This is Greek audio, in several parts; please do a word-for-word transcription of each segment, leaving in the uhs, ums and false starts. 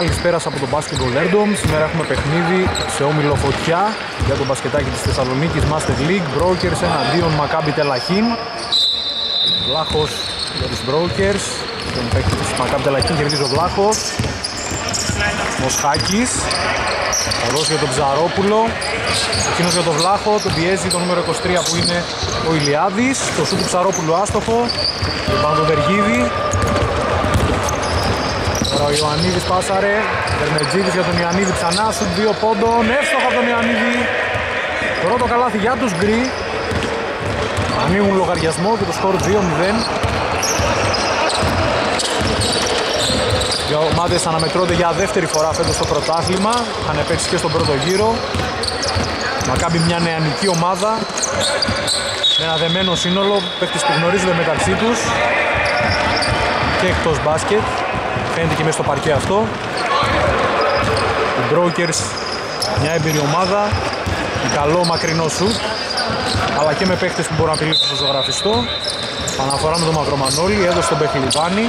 Καλησπέρα από το Basketball Erdom. Σήμερα έχουμε παιχνίδι σε όμιλο Φωτιά για το μπασκετάκι της Θεσσαλονίκης Master League. Brokers εναντίον Maccabi Tel Aviv. Βλάχος για τους Brokers. Τον παίκτη της Maccabi Tel Aviv κερδίζει ο Βλάχος. Μοσχάκης. Θα δώσει για τον Ψαρόπουλο. Εκείνος για τον Βλάχο. Τον πιέζει το νούμερο είκοσι τρία που είναι ο Ηλιάδης. Το σου του Ψαρόπουλου άστοχο. Πάνω τον Βεργίδη. Τώρα ο Ιωαννίδης πάσαρε, Δερμετζίδης για τον Ιωαννίδη ξανά, σουτ δύο πόντων, εύστοχα από τον Ιωαννίδη. Πρώτο καλάθι για τους γκρι. Ανοίγουν λογαριασμό και το σκορ δύο μηδέν. Οι ομάδες αναμετρώνται για δεύτερη φορά φέτος στο πρωτάθλημα. Είχαν παίξει και στον πρώτο γύρο. Μακάμπι μια νεανική ομάδα με ένα δεμένο σύνολο, παίκτες που γνωρίζονται μεταξύ τους και εκτός μπάσκετ. Φαίνεται και μέσα στο παρκέ αυτό. Οι Brokers, μια έμπειρη ομάδα, με καλό μακρινό σουτ, αλλά και με παίχτες που μπορούν να απειλήσουν στο ζωγραφιστό. Αναφορά με τον Μαυρομανόλη, έδωσε τον Πεχλιβάνη.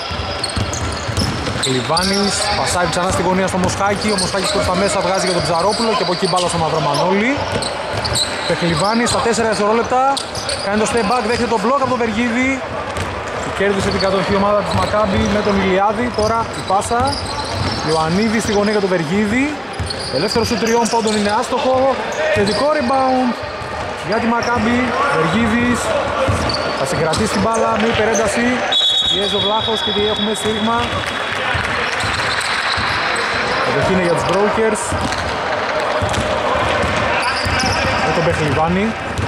Πεχλιβάνης, πασάει ξανά στη γωνία στο Μοσχάκη. Ο Μοσχάκης προς τα μέσα βγάζει για τον Ψαρόπουλο και από εκεί μπάλα στο Μαυρομανόλη. Πεχλιβάνης στα τέσσερα δευτερόλεπτα, κάνει το step back, δέχεται τον μπλοκ από τον Βεργίδη. Κέρδισε την κατοχή ομάδα της Μακάμπι με τον Ηλιάδη. Τώρα η πάσα. Ιωαννίδη στη γωνία για τον Βεργίδη. Ελεύθερο σου τριών πόντων είναι άστοχο. Θετικό rebound για τη Μακάμπι. Βεργίδης θα συγκρατήσει την μπάλα με υπερένταση. Πιέζει ο Βλάχος και έχουμε στήριγμα. Κατοχή είναι για τους Brokers. Με τον Πεχλιβάνη.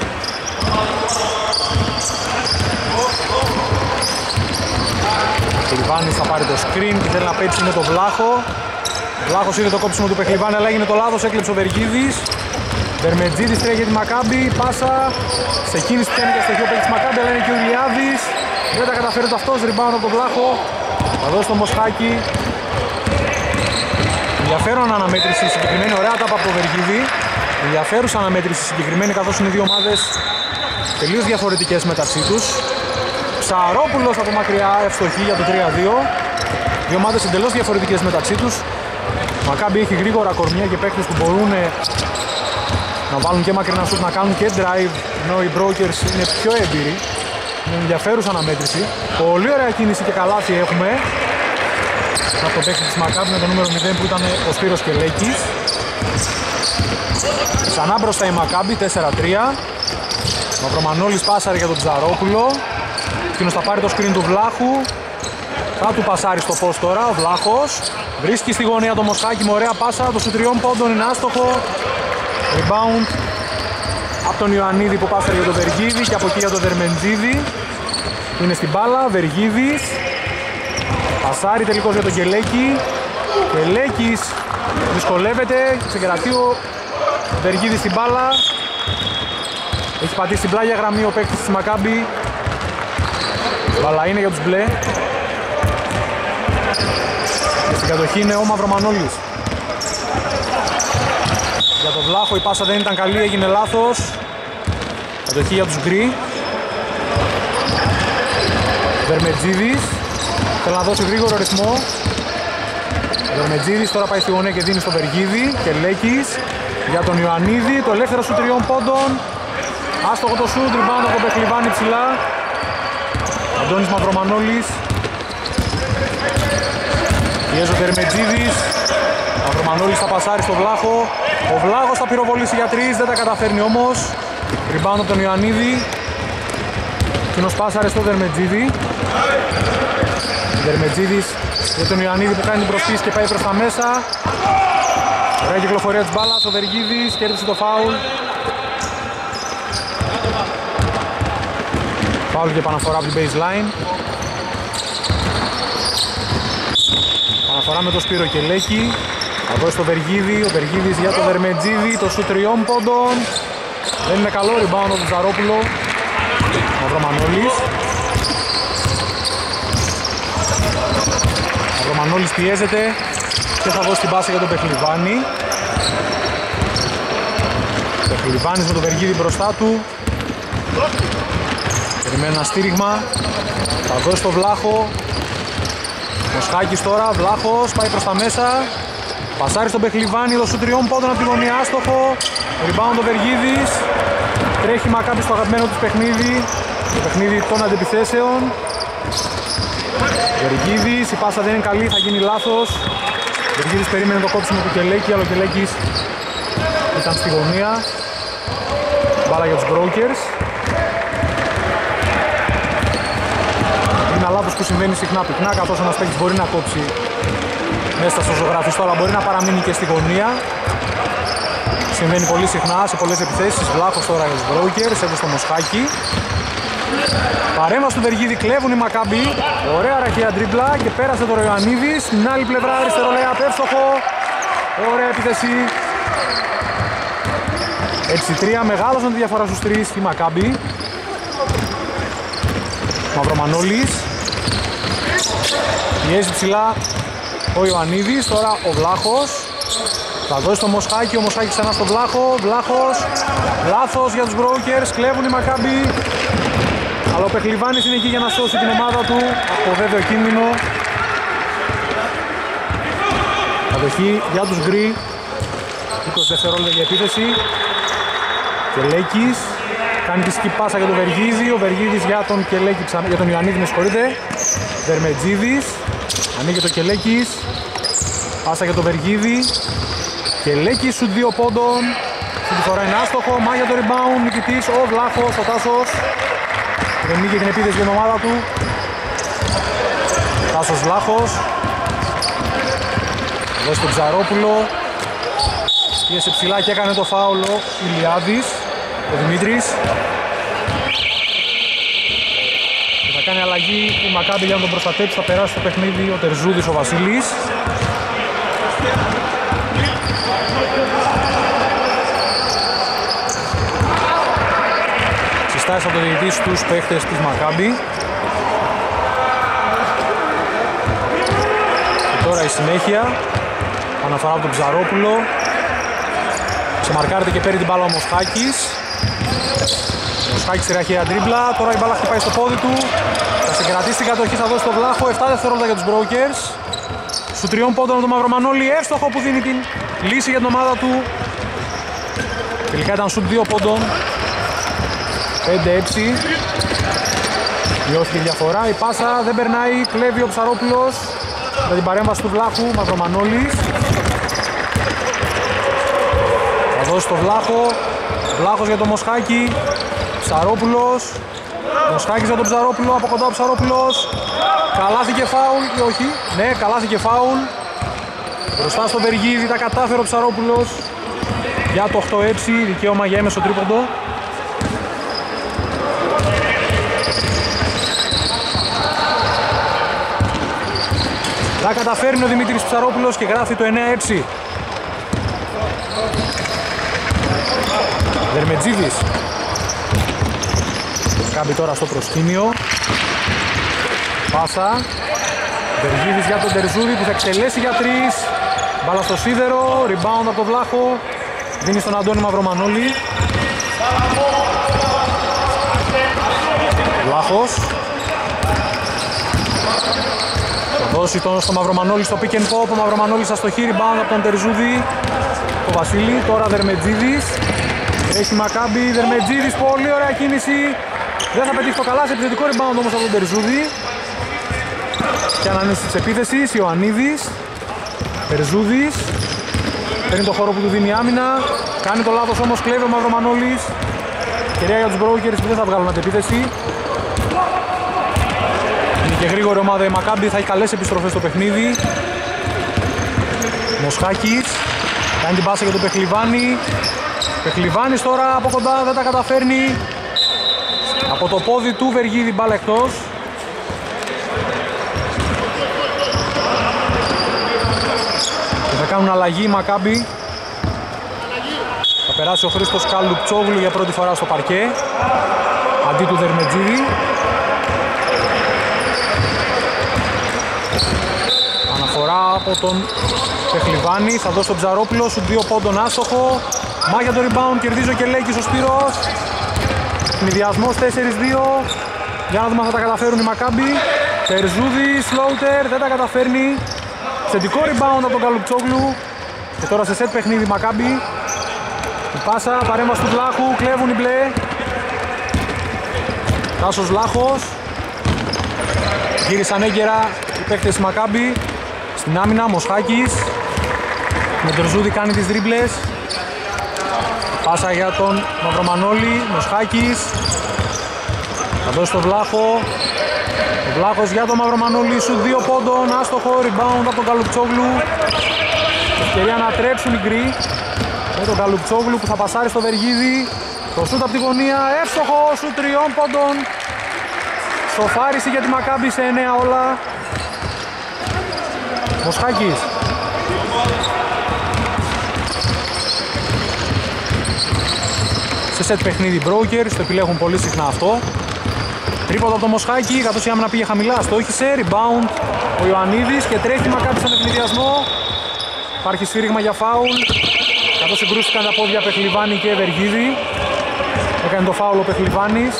Πεχλιβάνης θα πάρει το screen και θέλει να πέτσει με τον Βλάχο. Ο Βλάχος είδε το κόψιμο του Πεχλιβάνη, αλλά έγινε το λάθος, έκλεψε ο Βεργίδης. Δερμετζίδης τρέχει για τη Μακάμπι, πάσα σε κίνηση που κάνει και στοιχείο παίκτη της Μακάμπι, αλλά είναι και ο Ηλιάδης. Δεν τα καταφέρει το αυτός, rebound από τον Βλάχο. Θα δώσει το Μοσχάκη. Ενδιαφέρον αναμέτρηση συγκεκριμένη, ωραία τάπα από το Βεργίδη. Ενδιαφέρουσα αναμέτρηση συγκεκριμένη, καθώς είναι δύο ομάδες τελείως διαφορετικές μεταξύ τους. Ψαρόπουλος από μακριά, ευστοχή για το τρία δύο. Δύο ομάδες εντελώς διαφορετικές μεταξύ τους. Μακάμπι έχει γρήγορα κορμιά και παίκτες που μπορούν να βάλουν και μακρινά σουτ, να κάνουν και drive, ενώ οι Brokers είναι πιο έμπειροι. Είναι ενδιαφέρουσα αναμέτρηση. Πολύ ωραία κίνηση και καλάθι έχουμε από τον παίκτη της Μακάμπι με το νούμερο μηδέν που ήταν ο Σπύρος Κελέκης. Ξανά μπροστά η Μακάμπι, τέσσερα τρία. Μαυρομανόλης πάσαρε για τον Ψαρόπουλο. Εκείνος θα πάρει το screen του Βλάχου. Θα του πασάρει στο post τώρα ο Βλάχος. Βρίσκει στη γωνία το Μοσχάκη με ωραία πάσα. Το σου τριών πόντων είναι άστοχο. Rebound από τον Ιωαννίδη που πάσαρε για τον Βεργίδη και από εκεί για τον Δερμεντζίδη. Είναι στην μπάλα, Βεργίδης. Πασάρει τελικώς για τον Κελέκη. Κελέκης δυσκολεύεται. Ξεκρατεί ο Βεργίδης στην μπάλα. Έχει πατήσει την πλάγια γραμμή ο παίκτης της Μακάμπι. Μπάλα είναι για τους μπλε. Και στην κατοχή είναι ο Μαυρομανόλης. Για τον Βλάχο η πάσα δεν ήταν καλή, έγινε λάθος. Κατοχή για τους γκρι. Δερμετζίδης θέλει να δώσει γρήγορο ρυθμό. Δερμετζίδης τώρα πάει στη γωνία και δίνει στο Βεργίδη. Κελέκης για τον Ιωαννίδη. Το ελεύθερο σου τριών πόντων. Άστοχο το σουτ, rebound από τον Πεχλιβάνη ψηλά. Αντώνης Μαυρομανόλης. Πιέζει ο Δερμετζίδης. Μαυρομανόλης θα πασάρει στο Βλάχο. Ο Βλάχος θα πυροβολήσει για τρεις, δεν τα καταφέρνει όμως. Rebound από τον Ιωαννίδη. Εκείνος πάσαρε στο Δερμετζίδη. Δερμετζίδης για τον Ιωαννίδη που κάνει την προσφύση και πάει προς τα μέσα. Ωραία κυκλοφορία της μπάλας, ο Βεργίδης κέρδισε το φάουλ. Φάουλ και επαναφορά από την baseline. Επαναφορά με το Σπύρο Κελέκη. Θα δώσει το Βεργίδη, ο Βεργίδης για το Δερμετζίδη, το σου τριών πόντων. Δεν είναι καλό, rebound από τον Ψαρόπουλο. Μαυρομανόλης. Μαυρομανόλης πιέζεται και θα δώσει την πάσα για τον Πεχλιβάνη. Πεχλιβάνης με τον Βεργίδη μπροστά του. Περιμένει ένα στήριγμα. Θα δώσει το Βλάχο. Μοσχάκης τώρα, Βλάχος, πάει προς τα μέσα. Πασάρι στον Πεχλιβάνη, το σου τριών πόντων από τη γωνία, άστοχο. Rebound ο Βεργίδης. Τρέχει Μακάμπι στο αγαπημένο του παιχνίδι. Το παιχνίδι των αντεπιθέσεων. Βεργίδης, η πάσα δεν είναι καλή, θα γίνει λάθος. Βεργίδης περίμενε το κόψιμο του Κελέκη, αλλά ο Κελέκης ήταν στη γωνία. Μπάλα για τους Brokers. Είναι ένα λάθος που συμβαίνει συχνά πυκνά, καθώς ένας παίκτης μπορεί να κόψει μέσα στο ζωγραφιστό, αλλά μπορεί να παραμείνει και στη γωνία. Συμβαίνει πολύ συχνά σε πολλές επιθέσεις. Βλάχος τώρα για τους Brokers, έδωσε στο Μοσχάκη. Παρέμβαση του Βεργίδη, κλέβουν οι Μακάμπι. Ωραία ραχαία τρίμπλα και πέρασε το Ιωαννίδης. Στην άλλη πλευρά αριστερό λέει απεύστοχο. Ωραία επίθεση. Έτσι τρία, μεγάλωσαν τη διαφορά στους τρεις οι Μακάμπι. Μαυρομανόλης. Πιέζει ψηλά ο Ιωαννίδης, τώρα ο Βλάχος. Θα δώσει το Μοσχάκη, ο Μοσχάκης ξανά στο Βλάχο. Βλάχος, λάθος για τους Brokers, κλέβουν οι Μακάμπι. Αλλά ο Πεχλιβάνης είναι εκεί για να σώσει την ομάδα του από βέβαιο κίνδυνο. Κατοχή για τους Γκρι. είκοσι δευτερόλεπτα για επίθεση. Κελέκης κάνει τη σκυπάσα για τον Βεργίδη. Ο Βεργίδης για τον Κελέκη, για τον Ιωαννίδη, με συγχωρείτε. Δερμετζίδης. Ανοίγει το Κελέκης. Πάσα για τον Βεργίδη. Κελέκης σου δύο πόντων. Αυτή τη φορά είναι άστοχο. Μάγια το rebound. Νικητής ο Βλάχος, ο Τάσος. Δεν είχε την επίθεση για την ομάδα του. Τάσος Βλάχος. Εδώ στον Ψαρόπουλο. Πίεσε ψηλά και έκανε το φάουλο Ηλιάδης, ο Δημήτρης. Και θα κάνει αλλαγή η Μακάμπι για να τον προστατέψει. Θα περάσει το παιχνίδι ο Τερζούδης, ο Βασίλης. Συστάσεις από το διαιτητή στους παίχτες της Μακάμπι. Και τώρα η συνέχεια. Αναφορά από τον Ψαρόπουλο. Ξεμαρκάρεται και παίρνει την μπάλα ο Μοσχάκης. Ο Μοσχάκης στη ραχαία τρίμπλα. Τώρα η μπάλα χτυπάει στο πόδι του. Θα συγκρατήσει την κατοχή, θα δώσει το Βλάχο. επτά δευτερόλεπτα για τους Brokers. Σου τριών πόντων τον Μαυρομανόλη. Εύστοχο που δίνει την λύση για την ομάδα του. Τελικά ήταν σουτ δύο πόντων. πέντε έξι. Μειώθηκε η διαφορά. Η πάσα δεν περνάει. Κλέβει ο Ψαρόπουλος με την παρέμβαση του Βλάχου. Μαυρομανόλης. Θα δώσει το Βλάχο. Βλάχος για το Μοσχάκη. Ψαρόπουλος. Μοσχάκης για τον Ψαρόπουλο. Από κοντά ο Ψαρόπουλος. Καλάθη και φάουλ ή όχι. Ναι, καλάθη και φάουλ. Μπροστά στο Βεργίδη. Τα κατάφερε ο Ψαρόπουλος για το οκτώ έξι. Δικαίωμα για έμεσο τρίποντο. Τα καταφέρνει ο Δημήτρης Ψαρόπουλος και γράφει το εννέα έξι. Δερμετζίδης. Κάμπει τώρα στο προσκήνιο. Πάσα. Βεργίδης για τον Τερζούδη που θα εκτελέσει για τρεις. Μπάλα στο σίδερο. Rebound από τον Βλάχο. Δίνει στον Αντώνη Μαυρομανόλη. Βλάχος. Θα δώσει τον στο Μαυρομανόλη στο pick and pop. Ο Μαυρομανόλης αστοχή. Rebound από τον Τερζούδη. Το Βασίλη. Τώρα Δερμετζίδης. Έχει Μακάμπι, Δερμετζίδης, πολύ ωραία κίνηση. Δεν θα πετύχει το καλά σε επιθετικό rebound όμως από τον Τερζούδη. Και ανανέση της επίθεσης, Ιωαννίδης. Τερζούδης. Παίρνει το χώρο που του δίνει άμυνα. Κάνει το λάθος όμως, κλέβει ο Μαυρομανόλης. Κυρία για τους Brokers που δεν θα βγάλουν αντεπίθεση. Είναι και γρήγορη ομάδα η Μακάμπι, θα έχει καλές επιστροφές στο παιχνίδι. Μοσχάκης. Κάνει την πάσα για τον Πεχλιβάνη. Πεχλιβάνης τώρα από κοντά δεν τα καταφέρνει. Από το πόδι του Βεργίδη μπάλα εκτός. Και θα κάνουν αλλαγή οι Μακάμπι. Θα περάσει ο Χρήστος Καλουπτσόγλου για πρώτη φορά στο παρκέ αντί του Δερμετζίδη. Αναφορά από τον Πεχλιβάνη. Θα δώσει τον Ψαρόπουλο σου δύο πόντων άστοχο. Μάγια το rebound, κερδίζει ο Κελέκης ο Σπύρος. Συνειδιασμός τέσσερα δύο. Για να δούμε αν θα τα καταφέρουν οι Μακάμπι. Τερζούδης, floater, δεν τα καταφέρνει. Θετικό rebound από τον Καλουπτσόγλου. Και τώρα σε σετ παιχνίδι Μακάμπι. Η πάσα, παρέμβαση του Βλάχου, κλέβουν οι μπλε. Τάσος Βλάχος. Γύρισαν έγκαιρα οι παίκτες της Μακάμπι. Στην άμυνα, Μοσχάκης. Με Τερζούδη κάνει τις δρίμπλες. Πάσα για τον Μαυρομανόλη, Μοσχάκης. Θα δώσει το Βλάχο. Ο Βλάχος για τον Μαυρομανόλη, σου δύο πόντων, άστοχο, rebound από τον Καλουπτσόγλου. Ευκαιρία να τρέξουν οι γκρι. Με τον Καλουπτσόγλου που θα πασάρει στο Βεργίδη. Το σούτ από τη γωνία, εύστοχο, σου τριών πόντων. Σοφάριση για τη Μακάμπι σε εννέα όλα. Μοσχάκης. Σε σετ παιχνίδι Brokers, το επιλέγουν πολύ συχνά αυτό. Τρίποντο από το Μοσχάκη, καθώς η άμυνα πήγε χαμηλά, στόχισε, rebound ο Ιωαννίδης και τρέχει Μακάμπι στον ευνηδιασμό. Υπάρχει σφύριγμα για φάουλ, καθώς συγκρούστηκαν τα πόδια Πεχλιβάνη και Βεργίδη. Έκανε το φάουλ ο Πεχλιβάνης.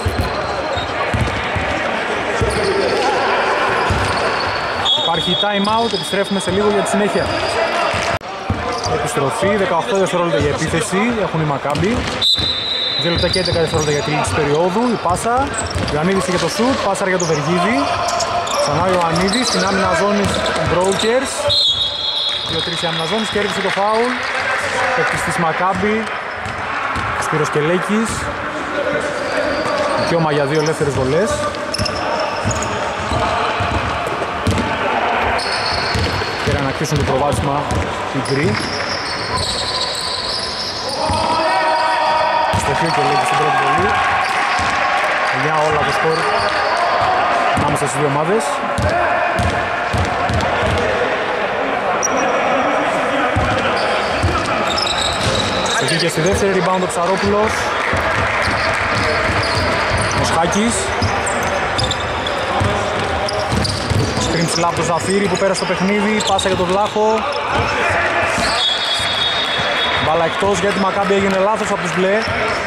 Υπάρχει time out, επιστρέφουμε σε λίγο για τη συνέχεια. Επιστροφή, δεκαοκτώ δευτερόλεπτα για επίθεση, έχουν οι Μακάμπι. δύο λεπτά και έντεκα δευτερόλεπτα για τη λήξη περίοδου. Η πάσα, Ιωαννίδης για το σουτ, πάσα για το Βεργίδη. Ξανά ο Ιωαννίδης, στην άμυνα ζώνης των Brokers. δύο τρία η άμυνα ζώνης, κέρδισε το φάουλ. Παίκτης της Μακάμπι, Σπύρος Κελέκης. Δικαίωμα για δύο ελεύθερες βολές. Και να ανακτήσουν το προβάδισμα οι γκρι. Στοχείο και λέγει στην πρώτη βολή. εννέα όλα το σκορ ανάμεσα στις δύο ομάδες. Στοχείο και στη δεύτερη, rebound ο Ψαρόπουλος. Μοσχάκης. Σκριν ψηλά από το Ζαφύρι που πέρασε το παιχνίδι. Πάσα για τον Βλάχο. Μπάλα εκτός γιατί η Μακάμπι έγινε λάθος από τους μπλε.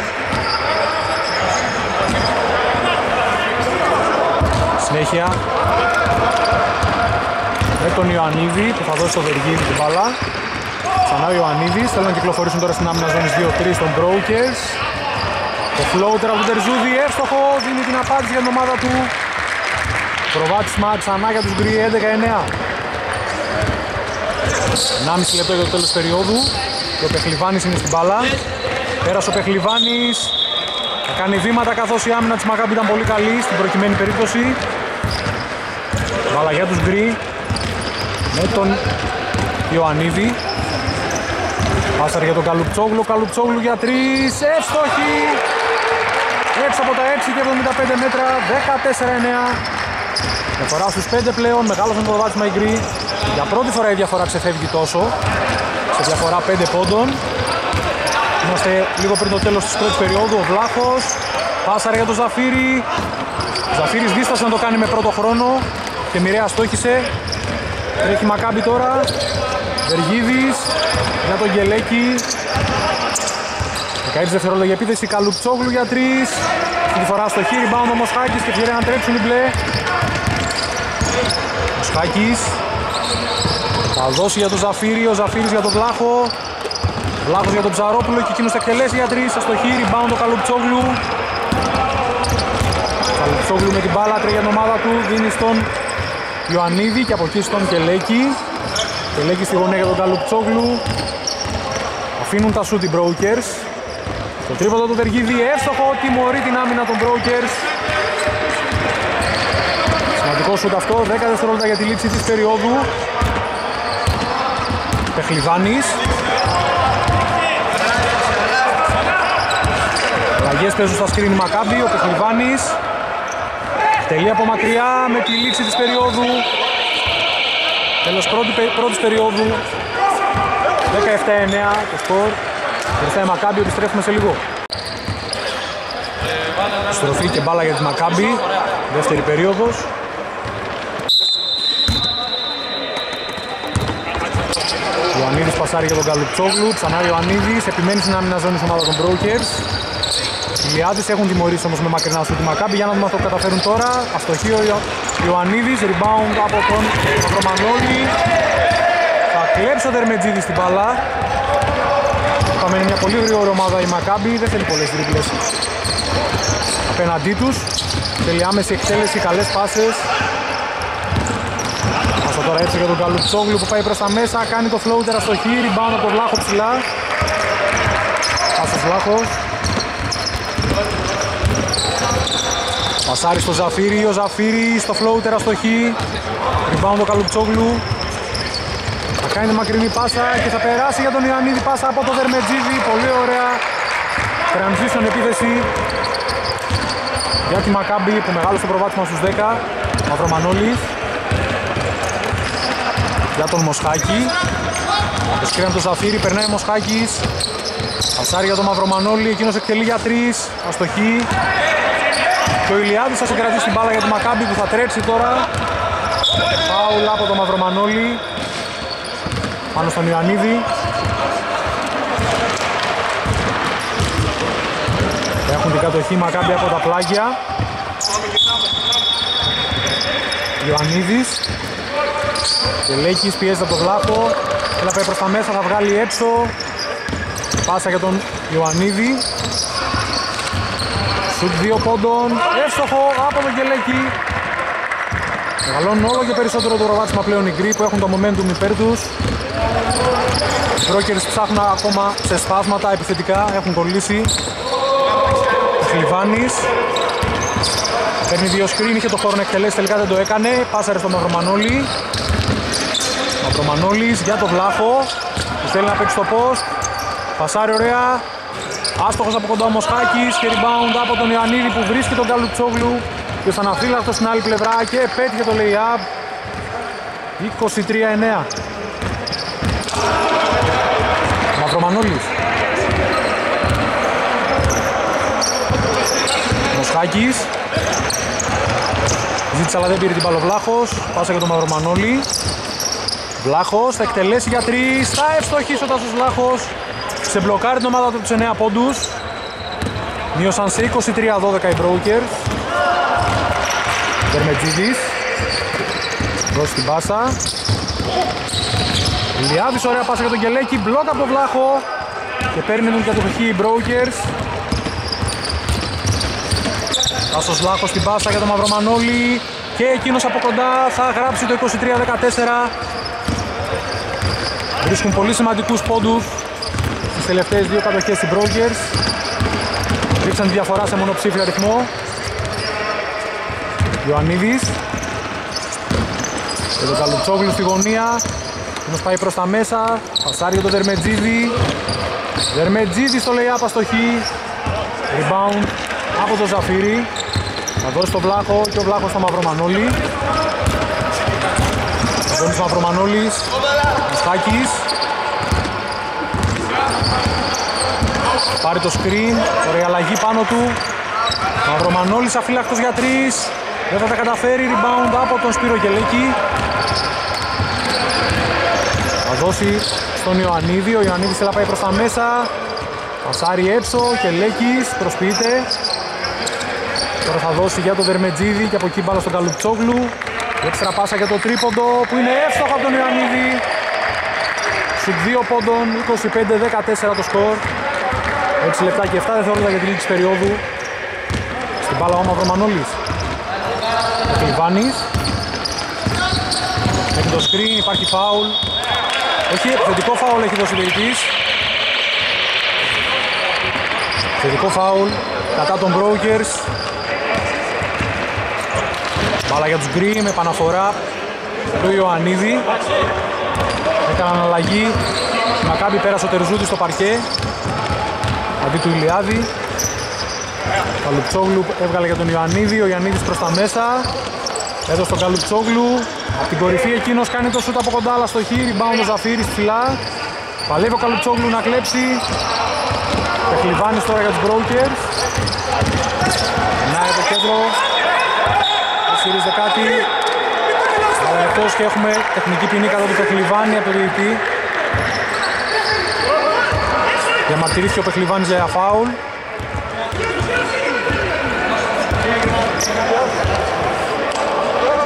Συνέχεια με τον Ιωαννίδη που θα δώσει στο Βεργίδη την μπάλα. Ξανά ο Ιωαννίδης, θέλουν να κυκλοφορήσουν τώρα στην άμυνα ζώνης δύο τρία των Brokers. Το floater από τον Τερζούδη, εύστοχο, δίνει την απάντηση για την ομάδα του. Προβάτισμα ξανά για τους γκρι, έντεκα εννέα. ενάμιση λεπτό για το τέλος της περίοδου. Και ο Πεχλιβάνης είναι στην μπάλα. Πέρασε ο Πεχλιβάνης. Θα κάνει βήματα καθώς η άμυνα της Μακάμπι ήταν πολύ καλή στην προκειμένη περίπτωση. Μπάλα για τους γκρι. Με τον Ιωαννίδη. Πάσαρ για τον Καλουπτσόγλου. Καλουπτσόγλου για τρεις. Εύστοχη. Έξω από τα έξι και εβδομήντα πέντε μέτρα. δεκατέσσερα εννέα. Διαφορά στους πέντε πλέον. Μεγάλος με το προβάτισμα η γκρι. Για πρώτη φορά η διαφορά ξεφεύγει τόσο. Σε διαφορά πέντε πόντων. Είμαστε λίγο πριν το τέλος της πρώτης περίοδου. Ο Βλάχος. Πάσαρε για τον Ζαφύρι. Ζαφύρης δίστασε να το κάνει με πρώτο χρόνο. Και μοιραία στόχισε. Τρέχει Μακάμπι τώρα. Βεργίδης. Για τον Γελέκη. δεκαέξι δευτερόλεπτα για επίθεση. Καλουπτσόγλου για τρεις. Αυτή τη φορά στο χείρι. Rebound ο Μοσχάκης και ευκαιρία να τρέξουν οι μπλε. Μοσχάκης. Θα δώσει για τον Ζαφύρι, ο Ζαφύρης για τον Βλάχο. Βλάχος για τον Ψαρόπουλο και εκείνος θα εκτελέσει για τρεις. Στο χείρι, rebound ο Καλουπτσόγλου. Καλουπτσόγλου με την μπάλα, τρέχει για την ομάδα του, δίνει στον Ιωαννίδη και από εκεί στον Κελέκη. Κελέκη στη γωνία για τον Καλουπτσόγλου. Αφήνουν τα σούτ οι Brokers. Το τρίποντο του Βεργίδη, εύστοχο, τιμωρεί την άμυνα των Brokers. Σημαντικό σούτ αυτό, δέκα δευτερόλεπτα για τη λήξη της περίοδου. Πεχλιβάνης. Αλλαγές παίζουν στα σκριν Μακάμπι, ο Πεχλιβάνης. Τελεί από μακριά με τη λήξη της περίοδου. Τέλος πρώτη, πρώτης περίοδου. δεκαεπτά εννέα το σκορ. Περιστάει Μακάμπι, επιστρέφουμε σε λίγο. Στροφή και μπάλα για τη Μακάμπι. Δεύτερη περίοδος. Ιωαννίδης πασάρει για τον Καλουπτσόγλου. Ξανά ο Ιωαννίδης, επιμένει στην άμυνα ζώνης ομάδα των Brokers. Οι Λιάδες έχουν τιμωρήσει όμως με μακρινά σου τη Μακάμπι. Για να δούμε αν το καταφέρουν τώρα. Αστοχή ο Ιωαννίδης, rebound από τον Μαυρομανόλη. Θα κλέψει ο Δερμετζίδης στην μπάλα. Πάμε, είναι μια πολύ γρήγορη ομάδα η Μακάμπι, δεν θέλει πολλές δρίπλες απέναντί τους. Θέλει άμεση εκτέλεση, καλές πάσες. Πάσα τώρα έτσι για τον Καλουτσόγλου που πάει προς τα μέσα, κάνει το floater αστοχή, rebound από τον Βλάχο ψηλά. Πάσος Βλάχος. Πασάρι στο Ζαφύρι, ο Ζαφύρι στο floater αστοχή. Rebound ο Καλουτσόγλου. Θα κάνει μακρινή πάσα και θα περάσει για τον Ιωαννίδη, πάσα από τον Δερμετζίδη. Πολύ ωραία transition επίθεση για τη Μακάμπι που μεγάλωσε το προβάδισμα στους δέκα. Μαυρομανόλης για τον Μοσχάκη. Το σκρίνει τον Ζαφύρι, περνάει ο Μοσχάκης. Πασάρι για τον Μαυρομανόλη, εκείνος εκτελεί για τρεις, αστοχή. Και ο Ηλιάδης θα συγκρατήσει την μπάλα για τη Μακάμπι που θα τρέξει τώρα. Φάουλ από τον Μαυρομανόλη πάνω στον Ιωαννίδη. Έχουν την κατοχή Μακάμπι από τα πλάγια. Ιωαννίδης. Τελέκης πιέζει από τον Βλάχο. Έλα πάει προς τα μέσα, θα βγάλει έξω. Πάσα για τον Ιωαννίδη. Σουτ δύο πόντων. Εύστοχο από τον Γελέκη. Μεγαλώνουν όλο και περισσότερο το προβάδισμα πλέον οι γκρι που έχουν το momentum υπέρ τους. Οι Brokers ψάχνουν ακόμα σε σπάσματα επιθετικά, έχουν κολλήσει. Χλιβάνης. Παίρνει δύο σκριν, είχε το χώρο να εκτελέσει, τελικά δεν το έκανε. Πάσαρε στο Μαυρομανόλη. Μαυρομανόλης για τον Βλάχο που θέλει να παίξει το post. Πασάρει ωραία. Άστοχος από κοντά ο Μοσχάκης και rebound από τον Ιωαννίδη που βρίσκει τον Καλουτσόγλου και σαν αφύλακτο στην άλλη πλευρά και πέτυχε το lay-up. είκοσι τρία εννέα. Μαυρομανόλης. Μοσχάκης. Ζήτησε αλλά δεν πήρε την μπάλα ο Βλάχος. Πάσα για τον Μαυρομανόλη. Βλάχος θα εκτελέσει για τρεις. Θα ευστοχίσει ο Τάσος Βλάχος. Σε μπλοκάρει την ομάδα του τους εννέα πόντους. Μείωσαν σε είκοσι τρία δώδεκα οι Brokers. Δερμετζίδης. Δώσει την πάσα. Ηλιάδης, ωραία πάσα για τον Κελέκη. Μπλοκ από τον Βλάχο. Και παίρνει την κατοχή οι Brokers. Τάσος Βλάχος στην πάσα για τον Μαυρομανόλη. Και εκείνος από κοντά θα γράψει το είκοσι τρία δεκατέσσερα. Βρίσκουν πολύ σημαντικούς πόντους στις τελευταίες δύο κατοχές οι Brokers. Ρίξαν τη διαφορά σε μονοψήφιο αριθμό. Ιωαννίδης. Και τον Καλουτσόγλου στη γωνία. Εκείνος πάει προς τα μέσα. Πασάρει για τον Δερμετζίδη. Δερμετζίδη στο lay-up αστοχή. Rebound από τον Ζαφύρι. Θα δώσει τον Βλάχο και ο Βλάχος στο Μαυρομανόλη. Αντώνης Μαυρομανόλης. Μουστάκης. Πάρει το screen. Ωραία αλλαγή πάνω του. Μαυρομανόλης αφύλακτος για τρεις. Δεν θα τα καταφέρει. Rebound από τον Σπύρο Γελέκη. Θα δώσει στον Ιωαννίδη. Ο Ιωαννίδης θέλει να πάει προς τα μέσα. Πασάρει έξω. Γελέκης προσποιείται. Τώρα θα δώσει για τον Δερμετζίδη και από εκεί μπάλα στον Καλουτσόγλου. Έξτρα πάσα για το τρίποντο που είναι εύστοχο από τον Ιωαννίδη. Στους δύο πόντων, είκοσι πέντε δεκατέσσερα το σκορ. έξι λεπτά και επτά δευτερόλεπτα για τη λήξη περίοδου. Στην μπάλα ο Μαυρομανόλης. Ο Κλιβάνης. Έχει το screen, υπάρχει φάουλ. Όχι, θετικό φάουλ έχει δώσει ο διαιτητής. Θετικό φάουλ κατά των Brokers. Μπάλα για τους γκρι με επαναφορά του Ιωαννίδη. Έκαναν αλλαγή. Η Μακάμπι πέρασε ο Τερζούτης στο παρκέ αντί του Ηλιάδη. Καλουτσόγλου έβγαλε για τον Ιωαννίδη. Ο Ιωαννίδης προς τα μέσα. Έδωσε τον Καλουτσόγλου. Από την κορυφή εκείνος κάνει το σούτ από κοντά αλλά στο χείρι. Rebound ο Ζαφύρης ψηλά. Παλεύει ο Καλουτσόγλου να κλέψει. Και Χλιβάνης τώρα για τους Brokers. Νάει το κέντρο. Συρίζεται κάτι. Αλλά εκτός και έχουμε τεχνική ποινή κατά του Πεχλιβάνη από το διαιτητή. Διαμαρτυρήθηκε ο Πεχλιβάνης για φάουλ.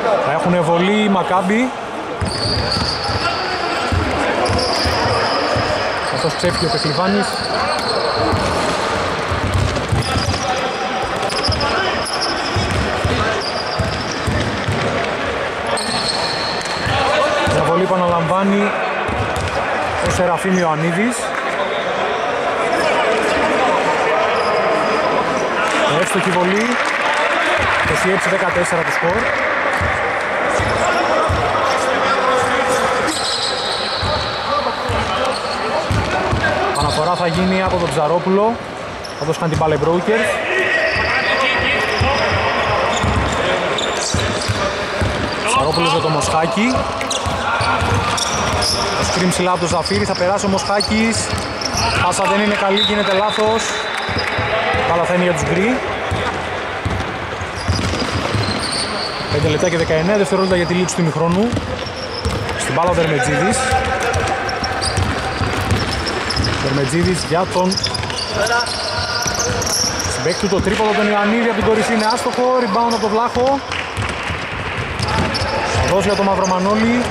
Θα έχουν βολή οι Μακάμπι. Αυτός ξέφυγε ο Πεκλιβάνης. Μια βολή που αναλαμβάνει ο Σεραφείμ Ιωαννίδης. Εύστοχη βολή. είκοσι έξι δεκατέσσερα το σκορ. Παναφορά θα γίνει από τον Ψαρόπουλο. Θα δώσουν την μπάλα οι Brokers. Ψαρόπουλος για το Μοσχάκη. Το σκριν ψηλά από τον Ζαφύρη, θα περάσει ο Μοσχάκης. Πάσα δεν είναι καλή, γίνεται λάθος. Μπάλα θα είναι για τους γκρι. πέντε λεπτά και δεκαεννέα δευτερόλεπτα για τη λήξη του ημιχρόνου. Στην μπάλα ο Δερμετζίδης. Δερμετζίδης για τον συμπαίκτη του, το τρίποδο τον Ιωαννίδη από την κορυφή είναι άστοχο. Rebound από τον Βλάχο. Θα δώσει για τον Μαυρομανόλη.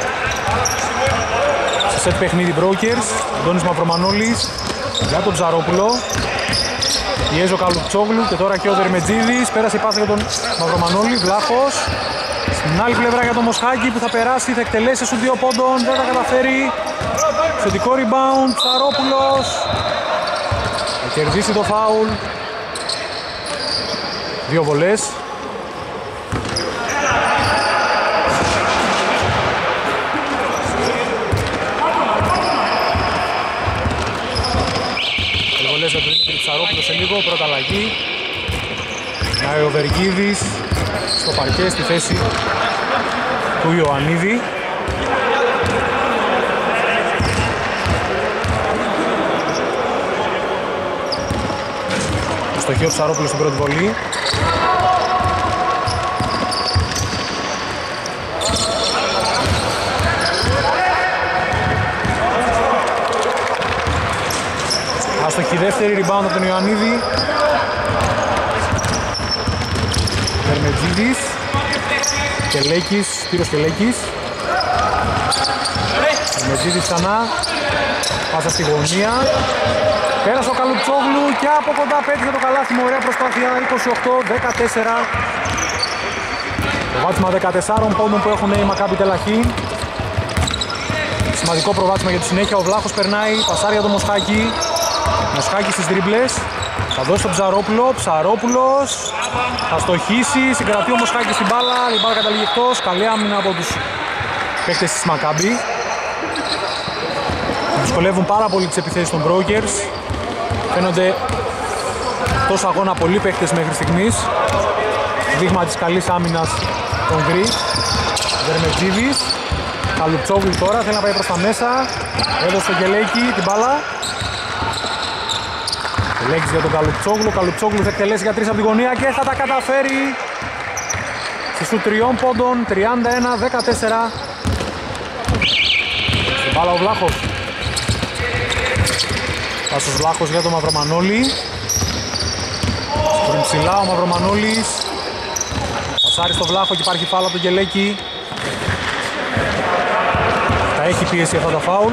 Σε σετ παιχνίδι Brokers. Αντώνης Μαυρομανόλης για τον Ψαρόπουλο. Πιέζει ο Καλουτσόγλου και τώρα και ο Δερμετζίδης. Πέρασε η πάσα για τον Μαυρομανόλη. Βλάχος. Στην άλλη πλευρά για τον Μοσχάκη που θα περάσει, θα εκτελέσει στους δύο πόντων. Δεν θα καταφέρει. Θετικό rebound. Ψαρόπουλος. Θα κερδίσει το φάουλ. Δύο βολές. Οι βολές για τον Δημήτρη Ψαρόπουλο σε λίγο. Πρώτα αλλαγή. Να ο Βεργίδης στο παρκέ στη θέση του Ιωαννίδη. Στο χείο Ψαρόπουλο στην πρώτη βολή. Αστοχή δεύτερη, rebound από τον Ιωαννίδη. Δερμετζίδης. Κελέκης, Σπύρος Κελέκης. Δερμετζίδης ξανά. Πάσα στη γωνία. Πέρασε ο Καλουτσόγλου και από κοντά πέτυχε το καλάθι με ωραία προσπάθεια. είκοσι οκτώ δεκατέσσερα. Προβάδισμα δεκατεσσάρων πόντων που έχουν οι Μακάμπι Τελαχή. Σημαντικό προβάδισμα για τη συνέχεια. Ο Βλάχος περνάει, πασάρει για το Μοσχάκη. Μοσχάκη στις δρίμπλες. Θα δώσει τον Ψαρόπουλο. Ψαρόπουλος θα στοχίσει. Συγκρατεί ο Μοσχάκη στην μπάλα. Η μπάλα καταλήγει εκτός. Καλή άμυνα από τους παίκτες της Μακάμπι. Δυσκολεύουν πάρα πολύ τις επιθέσεις των Brokers. Φαίνονται εκτός αγώνα πολλοί παίκτες μέχρι στιγμής. Δείγμα της καλής άμυνας των γκρι. Δερμετζίδης. Καλουτσόγλου τώρα θέλει να πάει προς τα μέσα. Έδωσε τον Κελέκη την μπάλα. Κελέκης για τον Καλουτσόγλου. Καλουτσόγλου θα εκτελέσει για τρεις από τη γωνία και θα τα καταφέρει. Στους τριών πόντων. τριάντα ένα δεκατέσσερα. Την μπάλα ο Βλάχος. Πάσος Βλάχος για τον Μαυρομανόλη. Στην ψηλά ο Μαυρομανόλης. Πασάρει στο Βλάχο και υπάρχει φάουλ από τον Κελέκη. Θα έχει πίεση αυτά τα φάουλ.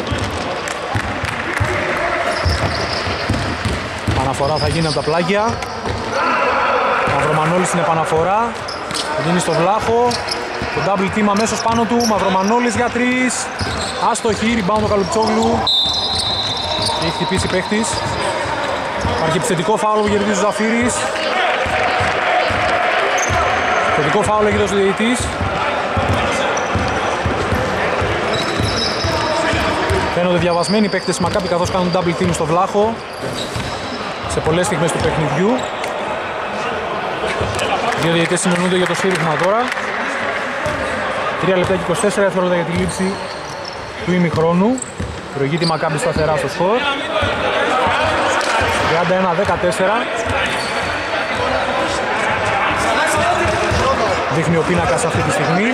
Παναφορά θα γίνει από τα πλάγια. Μαυρομανόλης στην επαναφορά. Δίνει στο Βλάχο. Το double team αμέσως πάνω του. Μαυρομανόλης για τρεις. Άστοχη, rebound ο Καλουτσόγλου. Έχει χτυπήσει παίχτης. Υπάρχει επιθετικό φάουλ που κερδίζει ο Ζαφύρης. Επιθετικό φάουλ έχει δώσει ο διαιτητής. Φαίνονται διαβασμένοι παίκτες της Μακάμπι καθώς κάνουν double team στο Βλάχο σε πολλές στιγμές του παιχνιδιού. Δύο διαιτητές συμμενούνται για το σύρριγμα τώρα. τρία λεπτά και είκοσι τέσσερα δευτερόλεπτα για τη λήξη του ημιχρόνου. Προηγείται η Μακάμπι σταθερά στο σκορ. τριάντα ένα δεκατέσσερα. Δείχνει ο πίνακας αυτή τη στιγμή.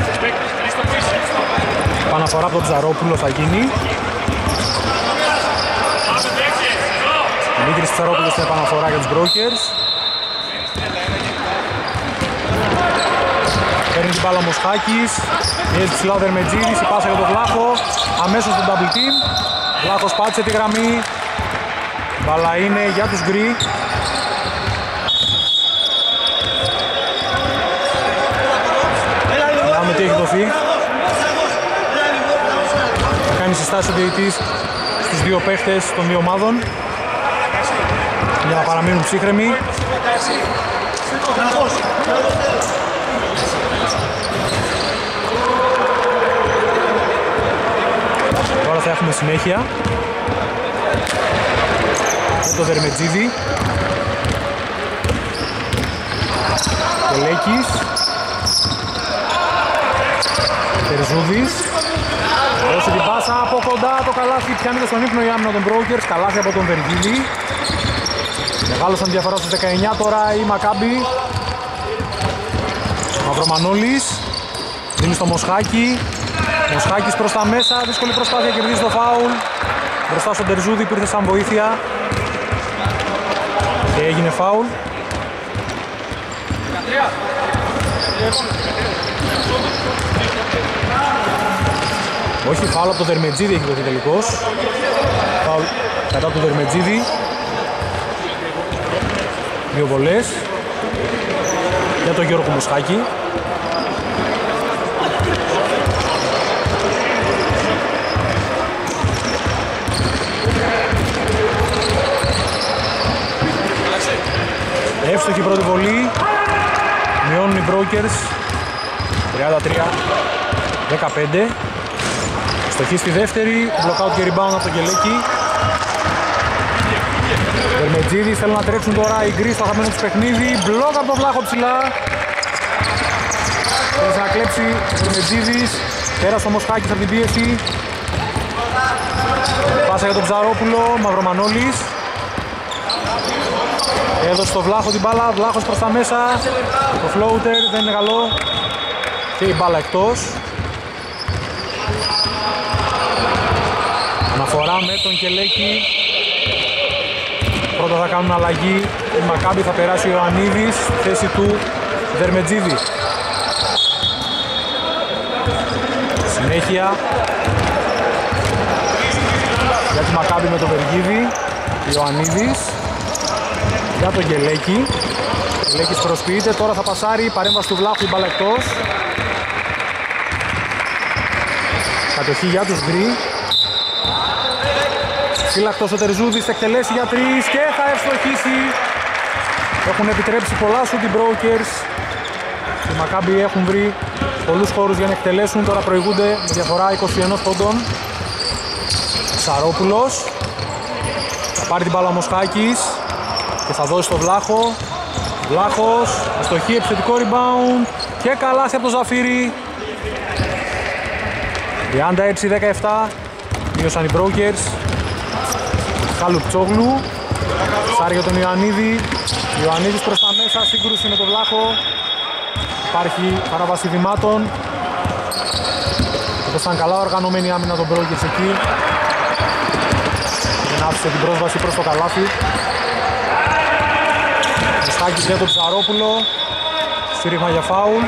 Παναφορά από τον Ψαρόπουλο θα γίνει. Δημήτρης Ψαρόπουλος στην επαναφορά για τους Brokers. Παίρνει την μπάλα ο Μοσχάκης. Πιέζει ψηλά ο Δερμετζίδης, η πάσα για τον Βλάχο. Αμέσως τον double team. Βλάχος πάτησε τη γραμμή. Μπάλα είναι για τους γκρι. Δάμε τι έχει δοθεί. Θα κάνει συστάσεις ο διαιτητής στους δύο παίχτες των δύο ομάδων για να παραμείνουν ψύχρεμοι. Τώρα θα έχουμε συνέχεια με το Δερμετζίδη. Τελέκης. Τερζούδης. Δώσε την πάσα από κοντά το καλάθι. Πιάνεται στον ύπνο η άμυνα των Brokers. Καλάθι από τον Βεργίδη. Μεγάλωσαν διαφορά στους δεκαεννιά τώρα η Μακάμπι. Μαυρομανόλης. Δίνει στο Μοσχάκη. Μοσχάκης προς τα μέσα. Δύσκολη προσπάθεια, κερδίζει το φάουλ. Μπροστά στον Τερζούδη που ήρθε σαν βοήθεια. Και έγινε φάουλ. Όχι, φάουλ από το Δερμετζίδη έχει δοθεί τελικώς. Φάουλ κατά το Δερμετζίδη. Δύο βολές για τον Γιώργο Μοσχάκη. Εύστοχη πρώτη βολή. Μειώνουν οι Brokers. τριάντα τρία δεκαπέντε. Στοχή στη δεύτερη. Blockout και rebound από τον Κελέκη. Δερμετζίδης θέλουν να τρέξουν τώρα οι γκρι στο χαμένο τους παιχνίδι. Μπλοκ από τον Βλάχο ψηλά. Θέλει να κλέψει ο Δερμετζίδης. Πέρασε ο Μοσχάκης από την πίεση. Πάσα για τον Ψαρόπουλο. Μαυρομανόλης. Έδωσε στο Βλάχο την μπάλα. Βλάχος προς τα μέσα. Το floater δεν είναι καλό. Και η μπάλα εκτός. Αναφορά με τον Κελέκη. Πρώτα θα κάνουν αλλαγή. Η Μακάμπι θα περάσει ο Ιωαννίδης στη θέση του Δερμετζίδη. Συνέχεια για τη Μακάμπι με τον Βεργίδη. Ιωαννίδης για τον Κελέκη. Κελέκης προσποιείται, τώρα θα πασάρει. Παρέμβαση του Βλάχου, η μπάλα εκτός. Κατοχή για τους γκρι. Φύλακτος ο Τερζούδης θα εκτελέσει για τρεις και θα ευστοχίσει. Έχουν επιτρέψει πολλά σου την Brokers. Οι Μακάμπι έχουν βρει πολλούς χώρους για να εκτελέσουν. Τώρα προηγούνται με διαφορά είκοσι ένα πόντων. Ψαρόπουλος. Θα πάρει την μπάλα ο Μοσχάκης και θα δώσει στο Βλάχο. Βλάχος, αστοχή, επιθετικό rebound και καλάθι από το Ζαφύρι. τριάντα έξι δεκαεπτά. Μείωσαν οι Brokers. Καλουπτσόγλου. Σάρι για τον Ιωαννίδη. Ιωαννίδης προς τα μέσα, σύγκρουση με τον Βλάχο. Υπάρχει παράβαση βημάτων. Όπως ήταν καλά οργανωμένη η άμυνα των Brokers εκεί. Δεν άφησε την πρόσβαση προς το καλάθι. Μοσχάκης για τον Ψαρόπουλο. Στήριγμα για φάουλ.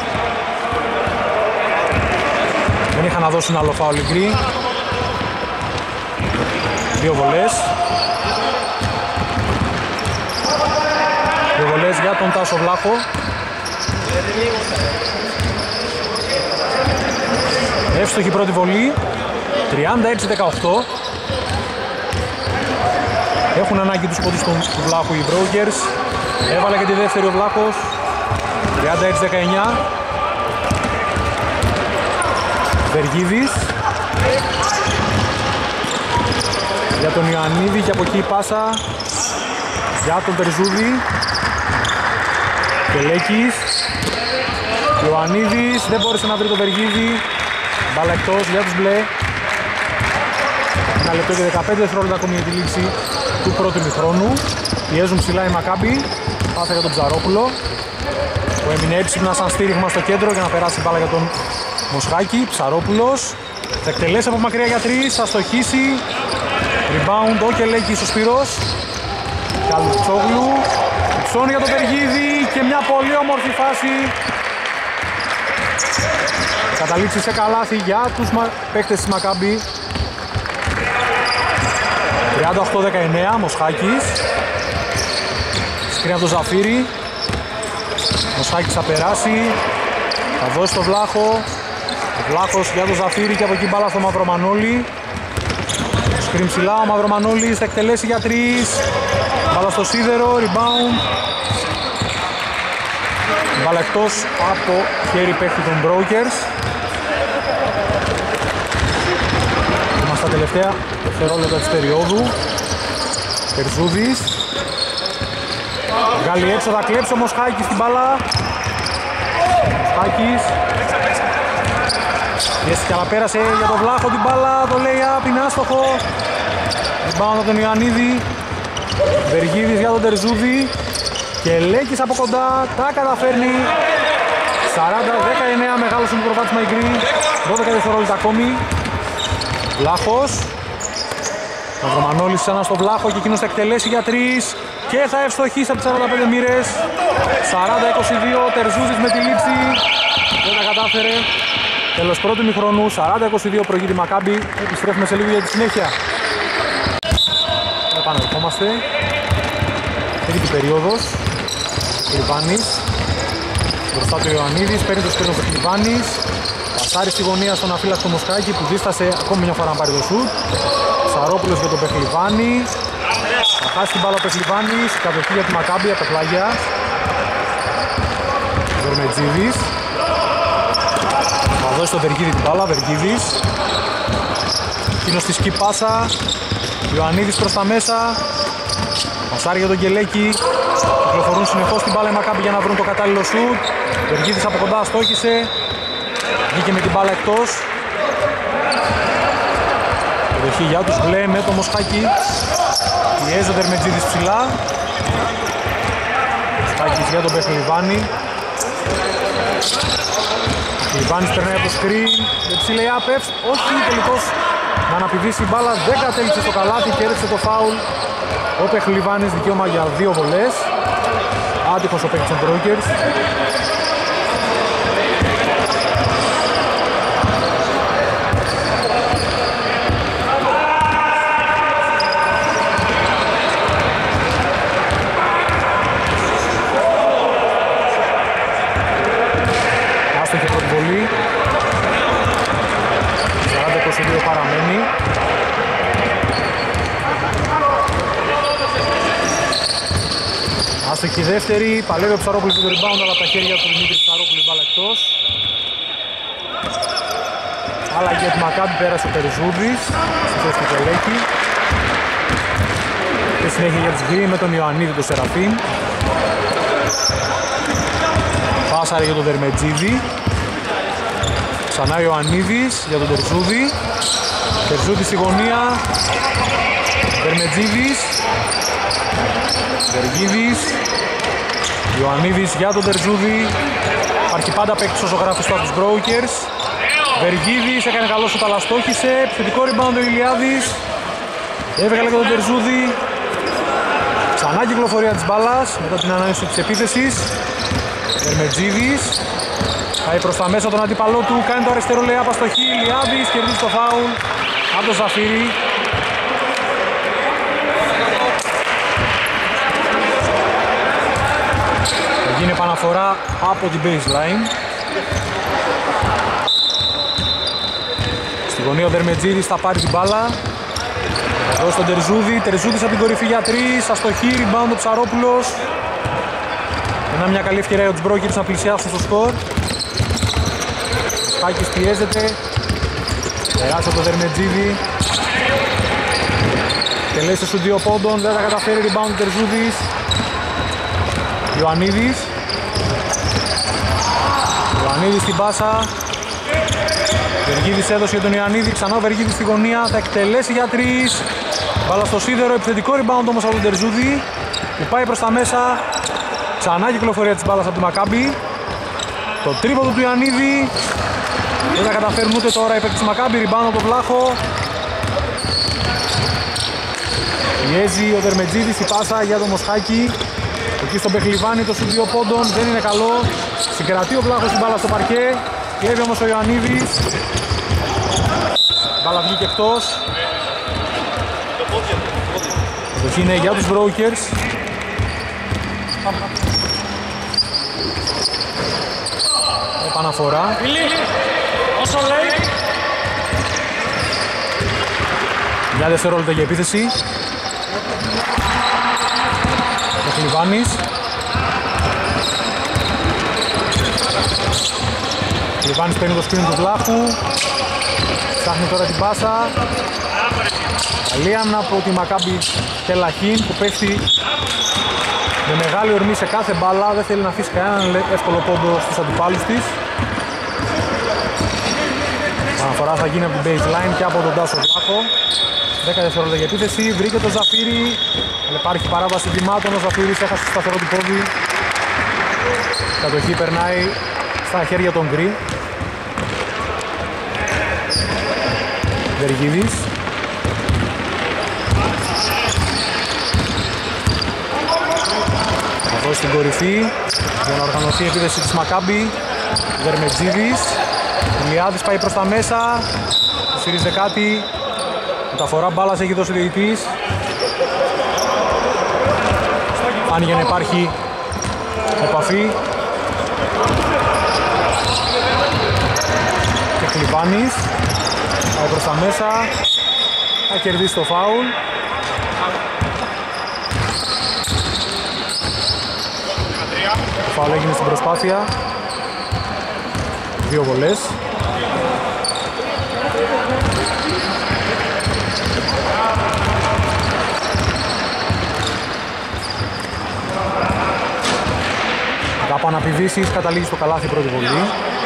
Δεν είχαν να δώσουν άλλο φάουλ οι γκρι. Δύο βολές. Δύο βολές για τον Τάσο Βλάχο. Εύστοχη πρώτη βολή. τριάντα έξι δεκαοκτώ. Έχουν ανάγκη τους πόντους του Βλάχου οι Brokers. Έβαλε και τη δεύτερη ο Βλάχος. τριάντα έξι δεκαεννιά. Βεργίδης. Για τον Ιωαννίδη και από εκεί η πάσα για τον Τερζούδη. Κελέκης. Ιωαννίδης δεν μπόρεσε να βρει τον Βεργίδη. Μπάλα εκτός για τους μπλε. Ένα λεπτό και δεκαπέντε δευτερόλεπτα ακόμη για τη λήξη του πρώτου ημιχρόνου. Πιέζουν ψηλά οι Μακάμπι. Πάσα για τον Ψαρόπουλο που έμεινε έξυπνα σαν στήριγμα στο κέντρο για να περάσει μπάλα για τον Μοσχάκη. Ψαρόπουλος θα εκτελέσει από μακριά για τρεις, θα στοχίσει. Rebound ο Κελέκης ο Σπύρος. Καλουτσόγλου. Ψώνει για τον Βεργίδη και μια πολύ όμορφη φάση καταλήξει σε καλάθι για τους παίκτες της Μακάμπι. τριάντα οκτώ δεκαεννέα, Μοσχάκης. Σκρίνει από το Ζαφύρι. Μοσχάκης θα περάσει. Θα δώσει το Βλάχο. Ο Βλάχος για το Ζαφύρι και από εκεί μπάλα στο Μαυρομανόλη. Σκρίνει ψηλά, ο Μαυρομανόλης θα εκτελέσει για τρεις. Μπάλα στο σίδερο, rebound. Μπάλα εκτός από χέρι παίκτη των Brokers. Είμαστε στα τελευταία δευτερόλεπτα της περίοδου. Περζούδης. Βγάλει έξω, θα κλέψει ο Μοσχάκης στην μπάλα. Μοσχάκης. Πιέστηκε αλλά πέρασε για τον Βλάχο την μπάλα. Το λέει απ' είναι άστοχο. Rebound από τον Ιωαννίδη. Βεργίδης για τον Τερζούδη. Και Λέκης από κοντά τα καταφέρνει. σαράντα δεκαεννέα, μεγάλος ο μικροβάτης Μαϊκρή. δώδεκα δευτερόλεπτα ακόμη. Βλάχος. Μαυρομανόλης ξανά στο Βλάχο και εκείνος θα εκτελέσει για τρεις. Και θα ευστοχίσει από τις σαράντα πέντε μοίρες. σαράντα είκοσι δύο, Τερζούδης με τη λήψη. Δεν τα κατάφερε. Τέλος πρώτου ημιχρονού, σαράντα είκοσι δύο προηγείται η Μακάμπι. Επιστρέφουμε σε λίγο για τη συνέχεια. Επανερχόμαστε. Τρίτη περίοδος. Κλιβάνης. Μπροστά του Ιωαννίδης, παίρνει το σκρίνο του Κλιβάνης. Πασάρει στη γωνία στον αφύλακτο Μοσχάκη που δίστασε ακόμη μια φορά να πάρει το σουτ. Σαρόπουλος για τον Πεχλιβάνη. Θα χάσει την μπάλα ο Πεχλιβάνης. Κατοχή για τη Μακάμπι από τα πλάγια. Βερμετζίδης. Θα δώσει τον Βεργίδη την μπάλα. Βεργίδης. Εκείνος στη σκι πάσα. Ιωαννίδης προς τα μέσα. Πασάρει για τον Γκελέκη. Κυκλοφορούν συνεχώς την μπάλα οι Μακάμπι για να βρουν το κατάλληλο σουτ. Βεργίδης από κοντά αστόχησε. Βγήκε με την μπάλα εκτός. Προχή για τους μπλε με το Μοσχάκη. Πιέζει ο Δερμετζίδης ψηλά. Μοσχάκης για τον Πεχλιβάνη. Πεχλιβάνης περνάει από το screen. Δεν ψηλέ άπευς. Όχι τελικώς να αναπηδήσει η μπάλα. Δεν κατέληξε στο καλάθι και έδειξε το φάουλ. Ο Πεχλιβάνης δικαίωμα για δύο βολές. Άτυχος ο παίκτης των Brokers. Άστοχη πρώτη βολή. σαράντα είκοσι δύο παραμένει. Άστοχη δεύτερη, παλεύει ο Ψαρόπουλος για το rebound αλλά από τα χέρια του Δημήτρη Ψαρόπουλου μπάλα εκτός. Άλλαγε για τη Μακάμπι, πέρασε ο Τερζούδης στη θέση του Τελέκη. Και συνέχεια για τους Γκρι με τον Ιωαννίδη τον Σεραφείμ. Πάσαρε για τον Δερμετζίδη. Ξανά ο Ιωαννίδης για τον Τερζούδη. Τερζούδης στη γωνία. Δερμετζίδης. Βεργίδης. Ιωαννίδης για τον Τερζούδη. Υπάρχει πάντα παίκτης ο ζωγράφης από τους Brokers. Βεργίδης έκανε καλό σου, αλλά στόχισε. Επιθετικό rebound ο Ηλιάδης. Έβγαλε και τον Τερζούδη. Ξανά κυκλοφορία της μπάλας μετά την ανάλυση της επίθεσης. Δερμετζίδης. Πάει προς τα μέσα τον αντίπαλό του. Κάνει το αριστερό λεάπα στο χ. Ηλιάδης κερδίζει το φάουλ από τον Ζαφύρι. Γίνει επαναφορά από την baseline. Στη γωνία ο Δερμετζίδης θα πάρει την μπάλα. Εδώ στον Τερζούδη. Τερζούδης από την κορυφή για τρεις. Αστοχή, rebound ο Ψαρόπουλος. Ένα μια καλή ευκαιρία για τους Brokers να πλησιάσουν στο σκορ. Σκάκης πιέζεται. Περάσει από τον Δερμετζίδη. Τελέσει στους δύο πόντων. Δεν θα καταφέρει, rebound ο Τερζούδης. Ιωαννίδης. Ιωαννίδης στην πάσα. Βεργίδης έδωσε για τον Ιωαννίδη. Ξανά ο Βεργίδης στη γωνία. Θα εκτελέσει για τρεις. Μπάλα στο σίδερο. Επιθετικό rebound όμως από τον Τερζούδη που πάει προς τα μέσα. Ξανά κυκλοφορία της μπάλας από τη Μακάμπι. Το τρίποντο του Ιωαννίδη. Δεν θα καταφέρουν ούτε τώρα οι παίκτες της Μακάμπι. Rebound από τον Βλάχο. Πιέζει ο Δερμετζίδης στη πάσα για τον Μοσχάκη. Εκεί στον Πεχλιβάνη το σου δύο πόντων δεν είναι καλό. Συγκρατεί ο Βλάχος την μπάλα στο παρκέ. κλέβει όμως ο Ιωαννίδης. Μπάλα βγήκε εκτός. Το είναι για τους Brokers. Επαναφορά. Όσο λέει. Για δευτερόλεπτα για επίθεση. Ο Χλιβάνης. Χλιβάνης παίρνει το screen του Βλάχου. Ψάχνει τώρα την πάσα. Αλίαν από τη Μακάμπι Τελαχίν που πέφτει με μεγάλη ορμή σε κάθε μπάλα. Δεν θέλει να αφήσει κανέναν εύκολο πόντο στους αντιπάλους της. Αναφορά θα γίνει από την baseline και από τον Τάσο Βλάχο. δέκα δευτερόλεπτα για επίθεση. Βρήκε το Ζαφύρι. Αλλά υπάρχει παράβαση βημάτων. Ο Ζαφύρης έχασε σταθερό του πόδι. Η κατοχή περνάει στα χέρια των Γκρι. Βεργίδης. Θα δώσει στην κορυφή για να οργανωθεί η επίθεση της Μακάμπι. Δερμετζίδης. Ηλιάδης πάει προς τα μέσα. Συρίζεται κάτι. Μεταφορά μπάλας έχει δώσει ο διαιτητής. Άνοιγε να υπάρχει επαφή. Και Κλιβάνης πάει προς τα μέσα. Θα κερδίσει το φάουλ. Το φάουλ έγινε στην προσπάθεια. Δύο βολές. Από αναπηδήσεις καταλήγει στο καλάθι πρώτη βολή.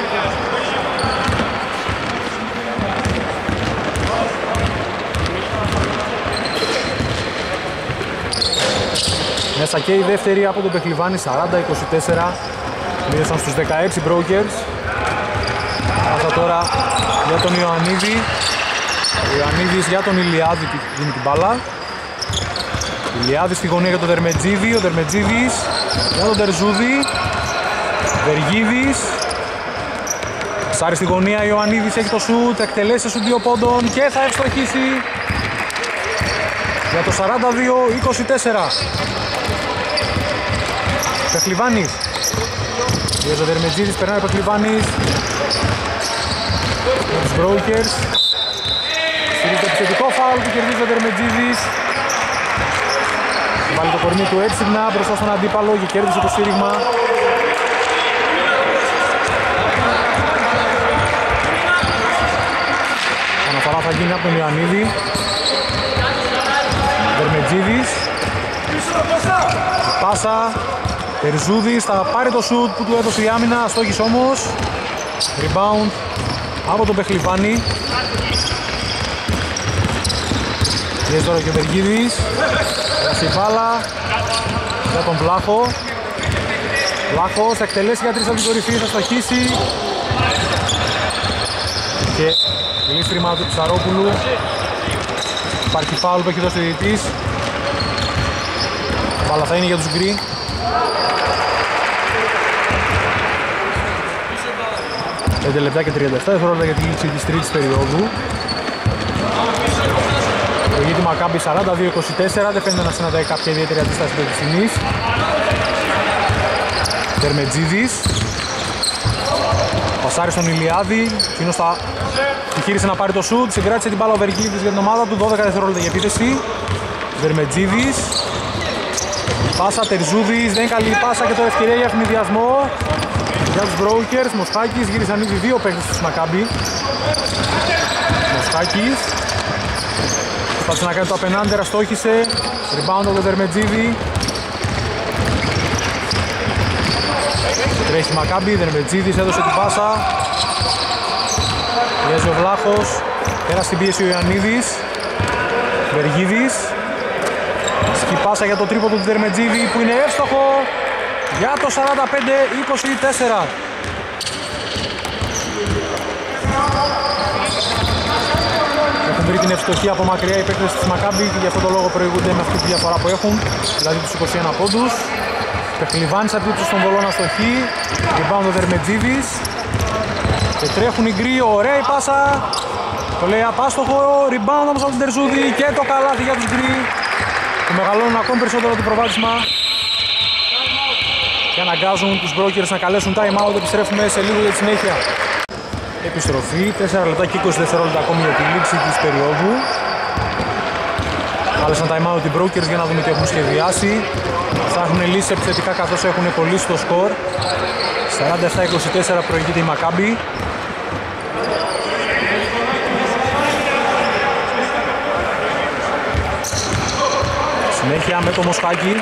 Μέσα και η δεύτερη από τον Πεχλιβάνη, σαράντα είκοσι τέσσερα. Μείωσαν στους δεκαέξι Brokers. Αυτά τώρα για τον Ιωαννίδη. Ο Ιωαννίδης για τον Ηλιάδη δίνει την μπάλα. Ηλιάδης στη γωνία για τον Δερμετζίδη. Ο Δερμετζίδης για τον Τερζούδη. Βεργίδης. Ψάρι στη γωνία, Ιωαννίδης έχει το σουτ, εκτελέσει σουτ δύο πόντων και θα ευστοχίσει για το σαράντα δύο είκοσι τέσσερα. Πεχλιβάνης. Για τον Δερμετζίδης περνάει ο Πεχλιβάνης. Για τους Brokers. Στηρίζει το επιθετικό φάουλ που κερδίζει ο Δερμετζίδης. Βάλει το κορμί του έξυπνα μπροστά στον αντίπαλο και κέρδισε το στήριγμα. Αναφορά θα γίνει από τον Ιωαννίδη. Δερμετζίδης. Πάσα. Τερζούδης θα πάρει το σουτ που του έδωσε η άμυνα. Αστόχης όμως. Rebound από τον Πεχλιβάνη. Πιέζει τώρα και ο Βεργίδης. Έχει μπάλα για τον Βλάχο. Βλάχος θα εκτελέσει για τρεις από την κορυφή, θα στοχίσει. Και γλίστριμα του Ψαρόπουλου. Υπάρχει φάουλ που έχει δώσει ο διαιτητής. Μπάλα θα είναι για τους Γκρι. πέντε λεπτά και τριάντα επτά δευτερόλεπτα για τη λήξη της τρίτης περίοδου. Το γήτη Μακάμπι σαράντα δύο είκοσι τέσσερα, δεν φαίνεται να συναντάει κάποια ιδιαίτερη αντίσταση της στιγμής. Δερμετζίδης. Πασάρι στον Ηλιάδη, εκείνος θα επιχείρησε να πάρει το σουτ, συγκράτησε την μπάλα ο Βεργίδης για την ομάδα του, δώδεκα δευτερόλεπτα για επίθεση. Δερμετζίδης. Πάσα, Τερζούδης, δεν είναι καλή πάσα και τώρα ευκαιρία για ευνηδιασμό. Για τους Brokers, Μοσχάκης, γύρισαν ήδη δύο παίκτες της Μακάμπι. Μοσχάκης. Προσπάθησε να κάνει το απενάντερα, στόχισε. Rebound από τον Δερμετζίδη. Τρέχει Μακάμπι, Δερμετζίδης έδωσε την πάσα. Πιέζει ο Βλάχος. Πέρασε την πίεση ο Ιωαννίδης. Βεργίδης. Σκι πάσα για το τρίποντο του Δερμετζίδη που είναι εύστοχο για το σαράντα πέντε είκοσι τέσσερα. Έχουν βρει την ευστοχή από μακριά οι παίκτες της Μακάμπι και γι' αυτόν τον λόγο προηγούνται με αυτή τη διαφορά που έχουν, δηλαδή τους είκοσι ένα πόντους. Πεχλιβάνης αντίπτωση στον βολώνα στοχή. Rebound ο Δερμετζίδης. Και τρέχουν οι γκρι, ωραία η πάσα. Το λέει απάστοχο, rebound όμως από τον Τερζούδη και το καλάθι για τους γκρι. Και μεγαλώνουν ακόμη περισσότερο το προβάδισμα. Και αναγκάζουν τους Brokers να καλέσουν time out. Επιστρέφουμε σε λίγο για τη συνέχεια. Επιστροφή, τέσσερα λεπτά και είκοσι δευτερόλεπτα ακόμη για τη λήξη της περίοδου. Κάλεσαν time out οι Brokers για να δούμε τι έχουν σχεδιάσει. Ψάχνουν λύσεις επιθετικά καθώς έχουν κολλήσει το σκορ. σαράντα επτά είκοσι τέσσερα προηγείται η Μακάμπι. Συνέχεια με το Μοσχάκι.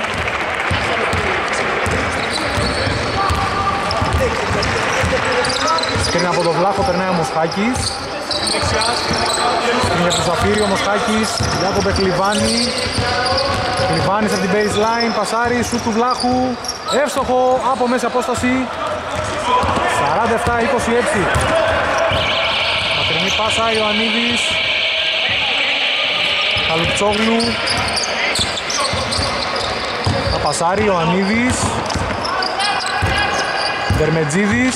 Σκριν από το Βλάχο, περνάει ο Μοσχάκης. Σκριν για το Ζαφίρι, ο Μοσχάκης για τον Πεχλιβάνη. Πεχλιβάνης από την baseline, πασάρι, σουτ του Βλάχου. Εύστοχο από μέση απόσταση. σαράντα επτά είκοσι έξι. Μακρινή πάσα, Ιωαννίδης. Καλουτσόγλου. Θα πασάρει, Ιωαννίδης. Δερμετζίδης.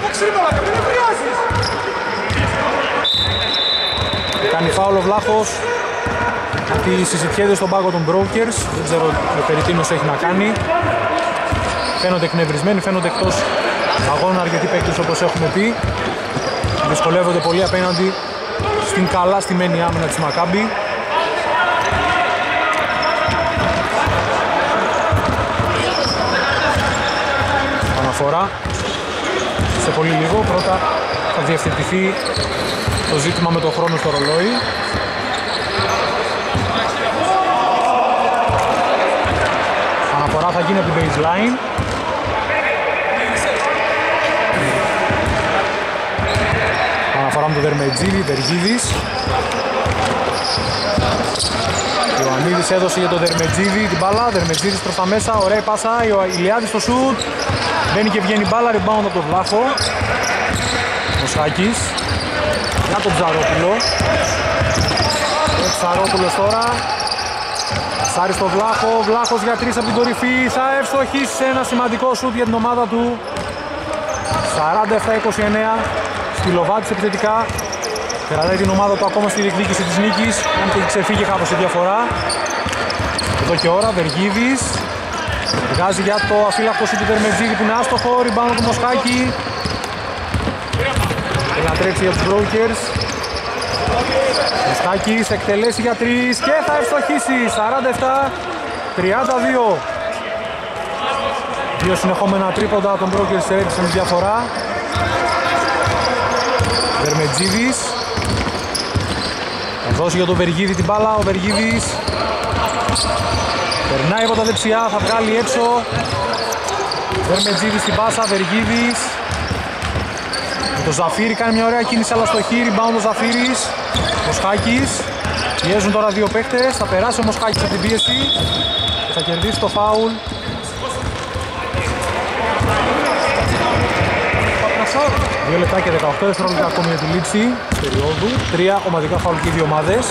Κάνει φάουλ ο Βλάχος. Γιατί συζητιέται στον πάγκο των Brokers. Δεν ξέρω περί τίνος έχει να κάνει. Φαίνονται εκνευρισμένοι, φαίνονται εκτός αγώνα αρκετοί παίκτες όπως έχουμε πει. Δυσκολεύονται πολύ απέναντι στην καλά στημένη άμυνα της Μακάμπι. Αναφορά σε πολύ λίγο. Πρώτα θα διευθετηθεί το ζήτημα με το χρόνο στο ρολόι. Αναφορά θα γίνει από την baseline. Αναφορά με τον Δερμετζίδη, Βεργίδης. Ιωαννίδης έδωσε για τον Δερμετζίδη την μπάλα. Δερμετζίδης προς τα μέσα, ωραία η πάσα. Ηλιάδης στο σουτ. Μπαίνει και βγαίνει μπάλα, rebound από τον Βλάχο. Μοσχάκης για τον Ψαρόπουλο. Ο Ψαρόπουλος τώρα. Σάρι στο Βλάχο, Βλάχος για τρεις από την κορυφή. Θα ευστοχίσει σε ένα σημαντικό σουτ για την ομάδα του. σαράντα επτά είκοσι εννέα. Στυλοβάτης επιθετικά. Κρατάει την ομάδα του ακόμα στη διεκδίκηση της νίκης. Αν και ξεφύγει κάπως η διαφορά. Εδώ και ώρα, Βεργίδης. Βγάζει για το αφύλακτο του Δερμετζίδη που είναι άστοχο. Ριμπάνω του Μοσχάκη. Θέλει να τρέξει για τους Brokers. Μοσχάκης εκτελέσει για τρεις και θα ευστοχίσει. σαράντα επτά τριάντα δύο. Δύο συνεχόμενα τρίποντα των Brokers έριξαν τη διαφορά. Δερμετζίδης. Θα δώσει για τον Βεργίδη την μπάλα. Ο Βεργίδης περνάει από τα δεξιά, θα βγάλει έξω. Δερμετζίδης στην πάσα, Βεργίδης. Με το Ζαφίρι κάνει μια ωραία κίνηση αλλά στο χείρι, rebound ο Ζαφίρης. Μοσχάκης. Πιέζουν τώρα δύο παίκτες, θα περάσει ο Μοσχάκης από την πίεση και θα κερδίσει το φάουλ. δύο λεπτά και δεκαοκτώ δευτερόλεπτα ακόμη για τη λήξη της περίοδου. Τρία ομαδικά φάουλ και οι δύο ομάδες.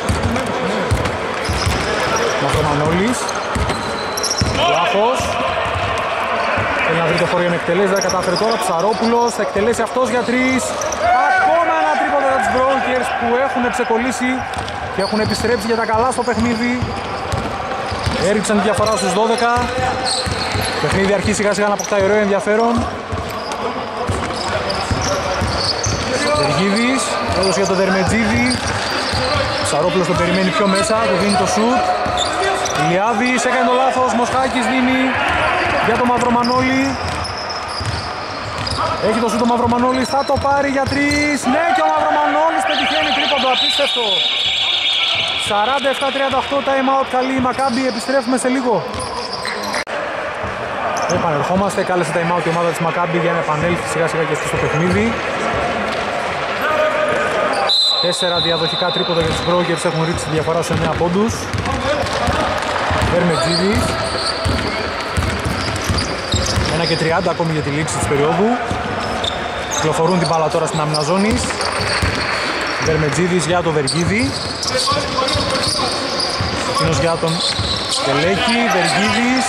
Μαθρομανόλης. Βλάχος. Θέλει να βρει το χώρο για να εκτελέσει, δεν κατάφερε τώρα. Ψαρόπουλος, θα εκτελέσει αυτός για τρεις. Ακόμα ένα τρίποντο για τους Brokers που έχουν ξεκολλήσει και έχουν επιστρέψει για τα καλά στο παιχνίδι. Έριξαν τη διαφορά στους δώδεκα. Το παιχνίδι αρχίζει σιγά σιγά να αποκτάει ωραίο ενδιαφέρον. Βεργίδης, έδωσε για τον Δερμετζίδη. Ψαρόπουλος τον περιμένει πιο μέσα, του δίνει το σουτ. Ηλιάδης έκανε το λάθος, Μοσχάκης δίνει για τον Μαυρομανόλη. Έχει το σουτ ο Μαυρομανόλης, θα το πάρει για τρεις. Ναι, και ο Μαυρομανόλης πετυχαίνει τρίποντο, απίστευτο. σαράντα επτά τριάντα οκτώ time out, καλή η Μακάμπι, επιστρέφουμε σε λίγο. Επανερχόμαστε, κάλεσε time out η ομάδα της Μακάμπι για να επανέλθει σιγά σιγά και στο παιχνίδι. Τέσσερα διαδοχικά τρίποντα για τους Brokers έχουν ρίξει τη διαφορά σε εννέα πόντους. Δερμετζίδης. ένα και τριάντα ακόμη για τη λήξη της περίοδου. Κυκλοφορούν την μπάλα τώρα στην άμυνα ζώνης. Δερμετζίδης για τον Βεργίδη. Εκείνος για τον Τελέκη. Βεργίδης.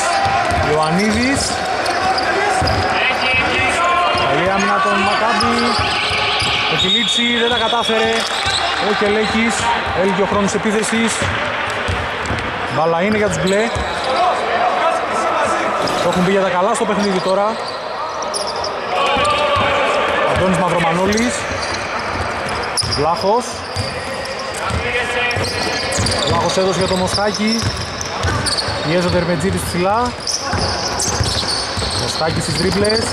Ιωαννίδης. Καλή άμυνα των Μακάμπι. Το Κιλίτσι δεν τα κατάφερε. Ο Κελέκης έλυγε ο χρόνος επίθεσης. Μπάλα είναι για τους μπλε. Το έχουν πει για τα καλά στο παιχνίδι τώρα. Αντώνης Μαυρομανόλης. Βλάχος. Βλάχος έδωσε για το Μοσχάκη. Πιέζει ο Δερμετζίδης ψηλά. Μοσχάκης στις τρίπλες.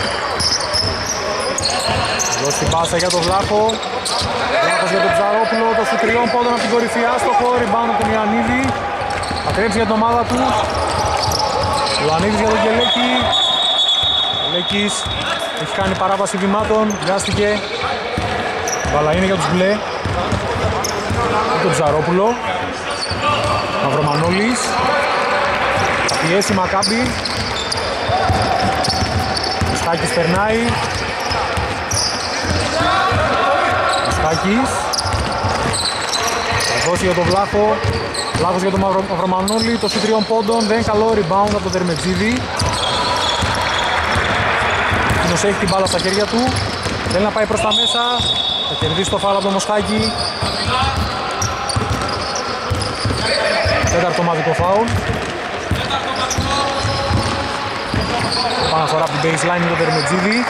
Δώσει την πάσα για τον Βλάχο. Βλάχος για τον Ψαρόπουλο. Το σου τριών πόντων από την κορυφή. Άστοχο. Ριμπάουντ από τον Ιωαννίδη. Θα τρέψει για την ομάδα του. Ιωαννίδης για τον Κελέκη. Κελέκης έχει κάνει παράβαση βημάτων. Βιάστηκε. Μπάλα είναι για τους μπλε. Για τον Ψαρόπουλο. Μαυρομανόλης. Πιέσει Μακάμπι. Μοσχάκης περνάει. Μοσχάκης. Θα δώσει για τον Βλάχο. Βλάχος για τον Μαυρο... Μαυρομανόλη. Το σου τριών πόντων. Δεν καλό rebound από τον Δερμετζίδη. Εκείνος έχει την μπάλα στα χέρια του. Θέλει να πάει προς τα μέσα. Θα κερδίσει το φάουλ από τον Μοσχάκη. Τέταρτο ομαδικό φάουλ. Επαναφορά από την baseline με τον Δερμετζίδη.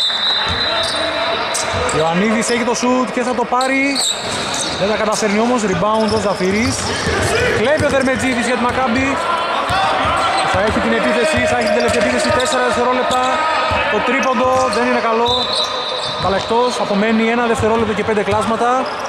Ιωαννίδης έχει το shoot και θα το πάρει. Δεν τα καταφέρνει όμως. Rebound ο Ζαφύρης. Κλέβει ο Δερμετζίδης για τη Μακάμπι. Θα έχει την επίθεση, θα έχει την τελευταία επίθεση. τέσσερα δευτερόλεπτα. Το τρίποντο δεν είναι καλό. Αλλά εκτός απομένει ένα δευτερόλεπτο και πέντε κλάσματα.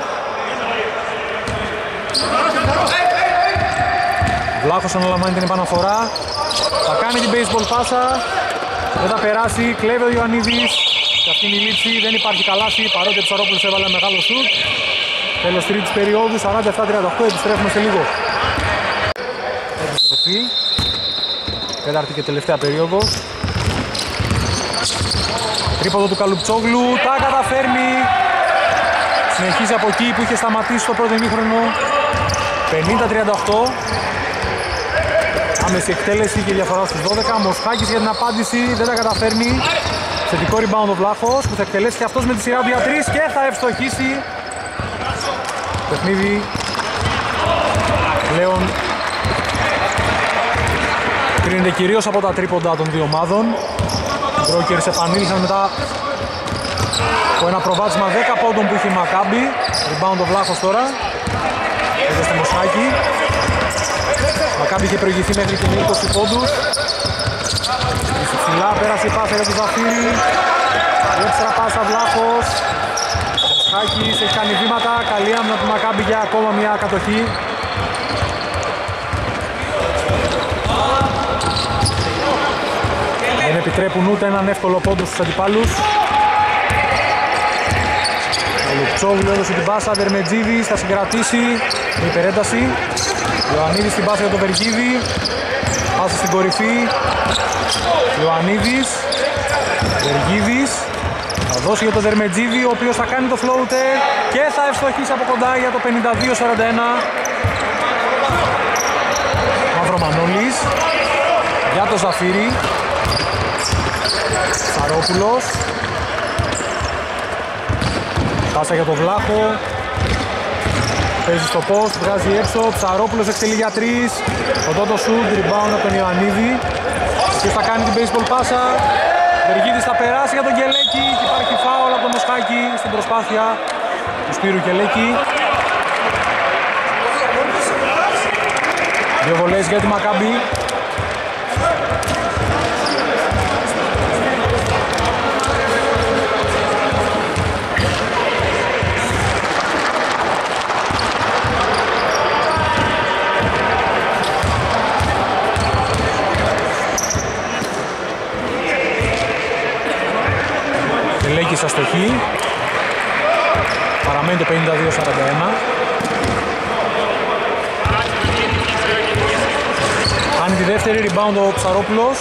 Βλάχος αναλαμβάνει την επαναφορά. Θα κάνει την baseball πάσα. Δεν θα περάσει. Κλέβει ο Ιωαννίδης. Και αυτή είναι η λήψη. Δεν υπάρχει καλάθι. Παρότι ο Ψαρόπουλος έβαλε μεγάλο σουτ. Τέλος τρίτης περίοδου. σαράντα επτά τριάντα οκτώ. Επιστρέφουμε σε λίγο. Επιστροφή. Τέταρτη και τελευταία περίοδος. Τρίποντο του Καλουπτσόγλου. Τα καταφέρνει. Συνεχίζει από εκεί που είχε σταματήσει το πρώτο ημίχρονο. πενήντα τριάντα οκτώ. Άμεση εκτέλεση και διαφορά στους δώδεκα. Μοσχάκης για την απάντηση. Δεν τα καταφέρνει. Θετικό rebound ο Βλάχος που θα εκτελέσει και αυτός με τη σειρά του για τρεις και θα ευστοχίσει. Το παιχνίδι πλέον κρίνεται κυρίως από τα τρίποντα των δύο ομάδων. Οι Brokers επανήλθαν μετά από ένα προβάδισμα δέκα πόντων που είχε η Μακάμπι. Rebound ο Βλάχος τώρα. Εδώ στο Μοσχάκη. Μακάμπι είχε προηγηθεί μέχρι και με είκοσι πόντους. Ψηλά πέρασε η πάσα για τον Ζαφύρη. Έψερα πάσα Βλάχος. Μοσχάκης έχει κάνει βήματα. Καλή άμυνα του Μακάμπι για ακόμα μια κατοχή. Δεν επιτρέπουν ούτε έναν εύκολο πόντο στους αντιπάλους. Ο Λουκτσόγλου έδωσε την πάσα. Δερμετζίδης θα συγκρατήσει με υπερένταση. Ιωαννίδης την πάσα για τον Βεργίδη. Πάσα στην κορυφή. Ιωαννίδης. Βεργίδης. Θα δώσει για τον Δερμετζίδη, ο οποίος θα κάνει το floater και θα ευστοχίσει από κοντά για το πενήντα δύο σαράντα ένα. Μαυρομανόλης. Για το Ζαφύρη. Σαρόπουλος. Πάσα για τον Βλάχο. Παίζει στο post, βγάζει έξω. Ψαρόπουλος εξελίγει για τρεις. Ο Τότο Σουντ, rebound από τον Ιωαννίδη. Και θα κάνει την baseball πάσα. Βεργίδης θα περάσει για τον Κελέκη. Και υπάρχει φάουλ από τον Μοσχάκη στην προσπάθεια του Σπύρου Κελέκη. Δύο βολές για τη Μακάμπι. Κελέκης αστοχή. Παραμένει το πενήντα δύο σαράντα ένα. Κάνει τη δεύτερη rebound ο Ψαρόπουλος.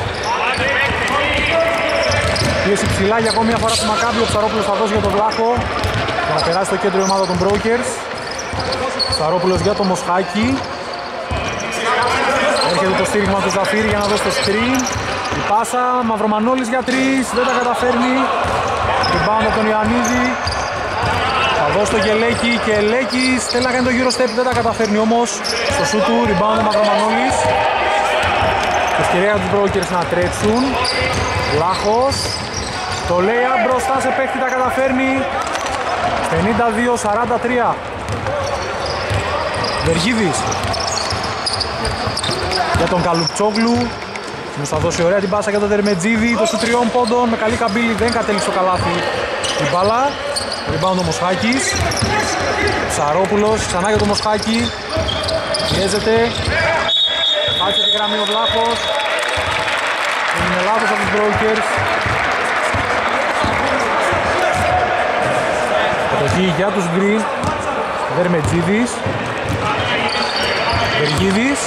Πίεση ψηλά για ακόμη μια φορά του Μακάμπι. Ο Ψαρόπουλος θα δώσει για τον Βλάχο για να περάσει το κέντρο η ομάδα των Brokers. Ψαρόπουλος για το Μοσχάκη. Έρχεται το στήριγμα του Ζαφύρη για να δώσει το screen. Η πάσα, Μαυρομανόλης για τρεις, δεν τα καταφέρνει. Rebound από τον Ιωαννίδη. Θα δώσει το Γελέκη και Ελέκης θέλει να κάνει το γύρο step, δεν τα καταφέρνει όμως. Στο σου του, rebound ο Μαυρομανόλης. Ευκαιρία για τους Brokers να τρέξουν. Βλάχος. Το layup μπροστά σε παίκτη, τα καταφέρνει. πενήντα δύο σαράντα τρία. Βεργίδης. Για τον Καλουπτσόγλου. Μας θα δώσει ωραία την πάσα για τον Δερμετζίδη. Το σου τριών πόντων με καλή καμπύλη, δεν κατέληξε το καλάθι την μπάλα. Rebound ο Μοσχάκης. Ψαρόπουλος ξανά για τον Μοσχάκη. Πιέζεται. Άτσε τη γραμμή ο Βλάχος. Είναι λάθος από τους Brokers. Κατοχή για τους Γκρι. Δερμετζίδης. Βεργίδης.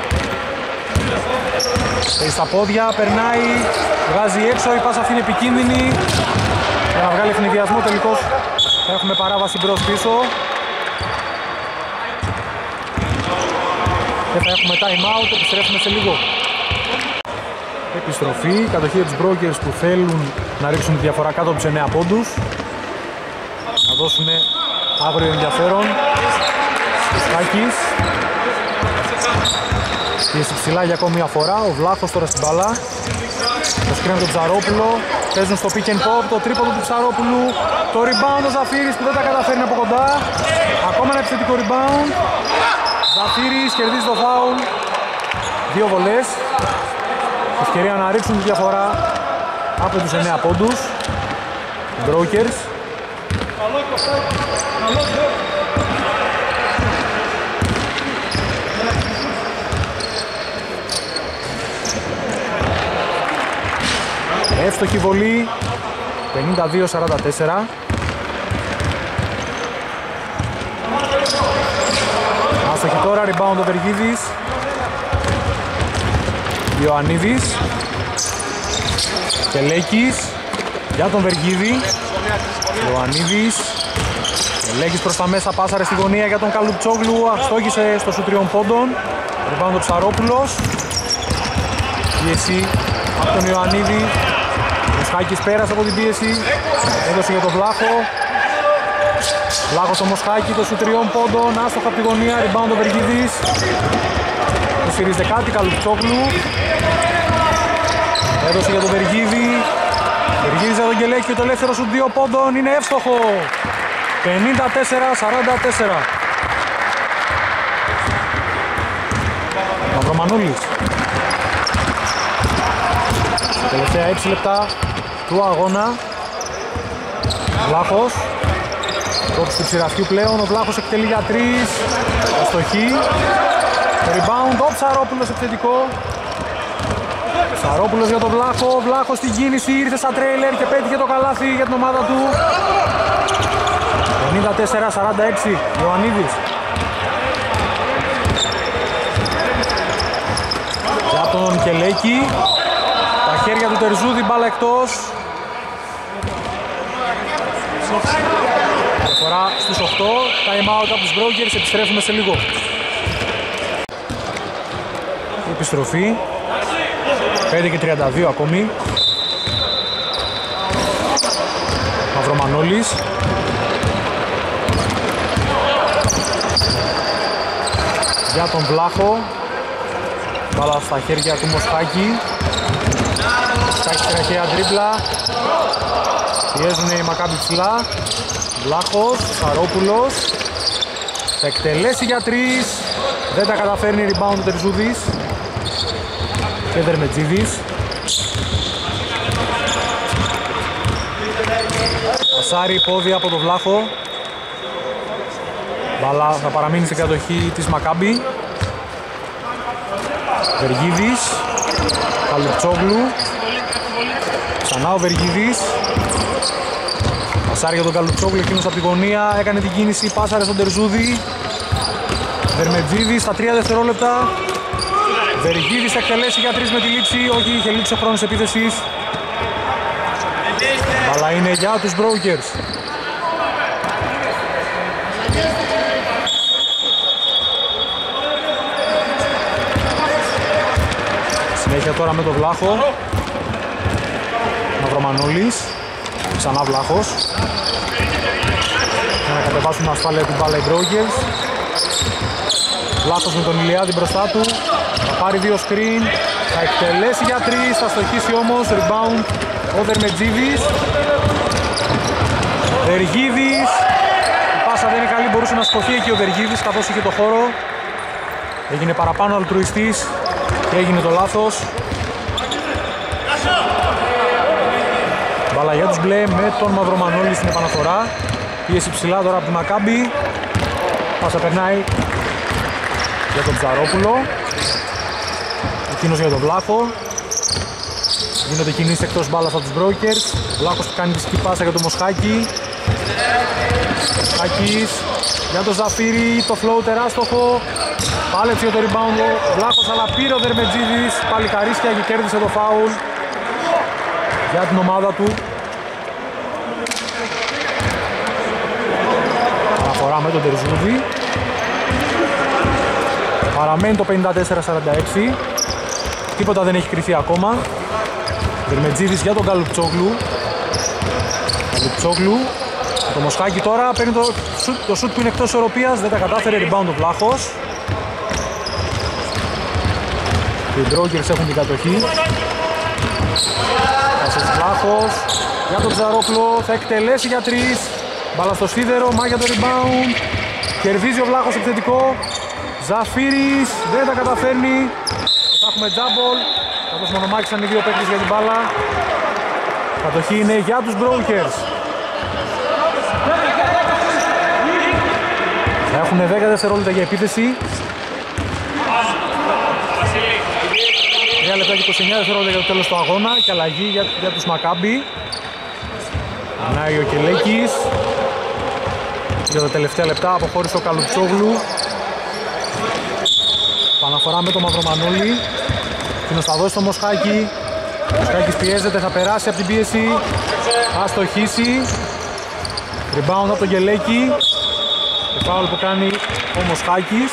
Έχει στα πόδια, περνάει, βγάζει έξω, η πάσα αυτή είναι επικίνδυνη. Για να βγάλει ευνηδιασμό τελικώς θα έχουμε παράβαση μπρος πίσω. Και θα έχουμε time out, επιστρέφουμε σε λίγο. Επιστροφή, κατοχή για τους Brokers που θέλουν να ρίξουν τη διαφορά κάτω από τους εννέα πόντους. Να δώσουν αύριο ενδιαφέρον. Σκάκης. Πίεση ψηλά για ακόμη μια φορά, ο Βλάχος τώρα στην μπάλα. Το σκρίνει τον Ψαρόπουλο, παίζουν στο pick and pop, το τρίποντο του Ψαρόπουλου. Το rebound ο Ζαφύρης που δεν τα καταφέρνει από κοντά. Ακόμα ένα επιθετικό rebound. Ζαφύρης κερδίζει το foul. Δύο βολές. Ευκαιρία να ρίξουν τη διαφορά από τους εννέα πόντους. Brokers. Εύστοχη βολή, πενήντα δύο σαράντα τέσσερα. Άστοχη τώρα, rebound ο Βεργίδης. Ιωαννίδης. Τελέκης για τον Βεργίδη. Ιωαννίδης. Τελέκης προς τα μέσα, πάσαρε στη γωνία για τον Καλουπτσόγλου. Αστόχησε στο σου τριών πόντων. Rebound ο Ψαρόπουλος. Πίεση από τον Ιωαννίδη. Ο Μοσχάκης πέρασε από την πίεση, έδωσε για τον Βλάχο. Βλάχος στο Μοσχάκη, το σου τριών πόντων, άστοχα από τη γωνία, rebound ο Βεργίδης. Το στηρίζεται κάτι, Καλουπτσόγλου. Έδωσε για τον Βεργίδη. Βεργίδης για τον Γκελέκη, το ελεύθερο σου δύο πόντων, είναι εύστοχο. πενήντα τέσσερα σαράντα τέσσερα. Μαυρομανούλης. Τελευταία έξι λεπτά του αγώνα. Βλάχος. Κόψη του Ψηραφιού πλέον. Ο Βλάχος εκτελεί για τρεις. Αστοχή. Rebound. Ο Ψαρόπουλος επιθετικό. Ψαρόπουλος για τον Βλάχο. Βλάχος στην κίνηση. Ήρθε στα τρέιλερ και πέτυχε το καλάθι για την ομάδα του. πενήντα τέσσερα σαράντα έξι. Ιωαννίδης. Για τον Κελέκη. Τα χέρια του Τερζούδη, μπάλα εκτός. Διαφορά στους οκτώ. Time out από τους Brokers, επιστρέφουμε σε λίγο. Επιστροφή. πέντε και τριάντα δύο ακόμη. Μαυρομανόλης. Για τον Βλάχο. Μπάλα στα χέρια του Μοσχάκη. Μοσχάκη στην αρχαία τρίπλα. Πιέζουν οι Μακάμπι ψηλά. Βλάχος, Σαρόπουλος. Θα εκτελέσει για τρεις. Δεν τα καταφέρνει, rebound του Τερζούδης. Και Δερμετζίδης. Πασάρι πόδι από τον Βλάχο. Μπάλα θα παραμείνει στην κατοχή της Μακάμπι. Βεργίδης. Καλουτσόγλου. Ξανά ο Βεργίδης. Πασάρι για τον Καλουτσόγλου, εκείνος από τη γωνία. Έκανε την κίνηση, πάσαρε στον Τερζούδη. Δερμετζίδης στα τρία δευτερόλεπτα. Βεργίδης θα εκτελέσει για τρεις με τη λήξη. Όχι, είχε λήξει ο χρόνος επίθεσης. Αλλά είναι για τους Brokers. Συνέχεια τώρα με τον Βλάχο. Μαυρομανόλης. Ξανά Βλάχος. Για να κατεβάσουν την ασφάλεια του μπάλα οι Brokers. Βλάχος με τον Ηλιάδη μπροστά του. Θα πάρει δύο screen. Θα εκτελέσει για τρεις. Θα στοχίσει όμως. Rebound ο Δερμετζίδης. Δεργίδης. Η πάσα δεν είναι καλή. Μπορούσε να σκοθεί εκεί ο Δεργίδης καθώς είχε το χώρο. Έγινε παραπάνω αλτρουιστής και έγινε το λάθος. Μπάλα για τους μπλε με τον Μαυρομανόλη στην επαναφορά. Πίεση ψηλά τώρα από τη Μακάμπι. Πάσα περνάει για τον Ψαρόπουλο. Εκείνος για τον Βλάχο. Γίνονται κινήσεις εκτός μπάλας από τους Brokers. Βλάχος που κάνει τη πάσα για τον Μοσχάκη. Μοσχάκης για τον Ζαφύρη. Το floater άστοχο. Πάλεψε για το rebound ο Βλάχος, αλλά πήρε ο Δερμετζίδης. Πάλι καρίσια και κέρδισε το φάουλ για την ομάδα του. Αναφορά με τον Τερζούδη. Παραμένει το πενήντα τέσσερα σαράντα έξι. Τίποτα δεν έχει κρυθεί ακόμα. Δερμετζίδης για τον Καλουπτσόγλου. Καλουπτσόγλου. Το Μοσχάκη τώρα παίρνει το σουτ, το σουτ που είναι εκτός ισορροπίας. Δεν τα κατάφερε, rebound ο Βλάχος. Οι Brokers έχουν την κατοχή. Πάσος Βλάχος για τον Ψαρόπλο. Θα εκτελέσει για τρεις. Μπάλα στο σίδερο, μάγια το rebound. Κερδίζει ο Βλάχος επιθετικό. Ζαφύρης δεν τα καταφέρνει. Θα έχουμε τζάμπολ. Καθώς μονομάχησαν οι δύο παίκτες για την μπάλα. Κατοχή είναι για τους Brokers. Θα έχουν δέκα δευτερόλεπτα για επίθεση. τρία λεπτά και είκοσι εννέα δευτερόλεπτα για το τέλος του αγώνα και αλλαγή για, για τους Μακάμπι. Ανάει ο Κελέκης. Για τα τελευταία λεπτά αποχώρησε ο Καλουτσόγλου. Παναφορά με τον Μαυρομανόλη. Εκείνος θα δώσει το Μοσχάκη. Ο Μοσχάκης πιέζεται, θα περάσει από την πίεση. Θα στοχίσει. Rebound από τον Κελέκη. Το φάουλ που κάνει ο Μοσχάκης.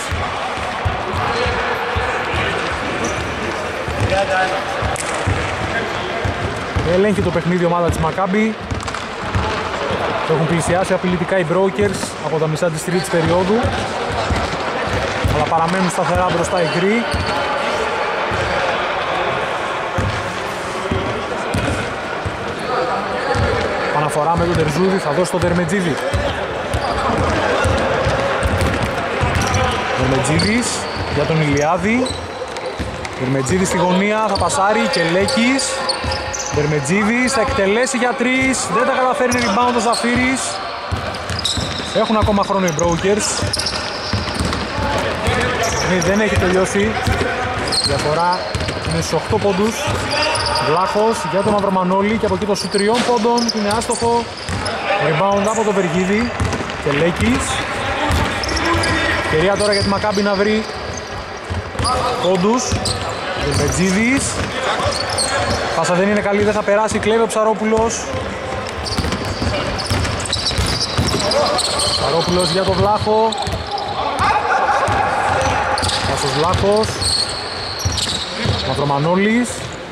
Ελέγχει το παιχνίδι ομάδα της Μακάμπι. Έχουν πλησιάσει απειλητικά οι Brokers από τα μισά της τρίτης περίοδου, αλλά παραμένουν σταθερά μπροστά οι γκρι. Παναφορά με τον Τερζούδη, θα δώσει το Δερμετζίδη. Δερμετζίδης για τον Ηλιάδη. Δερμετζίδης στη γωνία, θα πασάρει και Λέκης. Δερμετζίδης θα εκτελέσει για τρεις, δεν τα καταφέρνει, rebound ο Ζαφύρης. Έχουν ακόμα χρόνο οι Brokers. Δεν έχει τελειώσει. Η διαφορά είναι στους οκτώ πόντους. Βλάχος για τον Μαυρομανόλη και από εκεί το σου τριών πόντων που είναι άστοχο. Rebound από τον Βεργίδη και Λέκης. Ευκαιρία τώρα για τη Μακάμπι να βρει πόντους. Δερμετζίδης. Πάσα δεν είναι καλή, δεν θα περάσει, κλέβει ο Ψαρόπουλος. Ψαρόπουλος για τον Βλάχο. Πάσος Βλάχος. Μαυρομανόλης.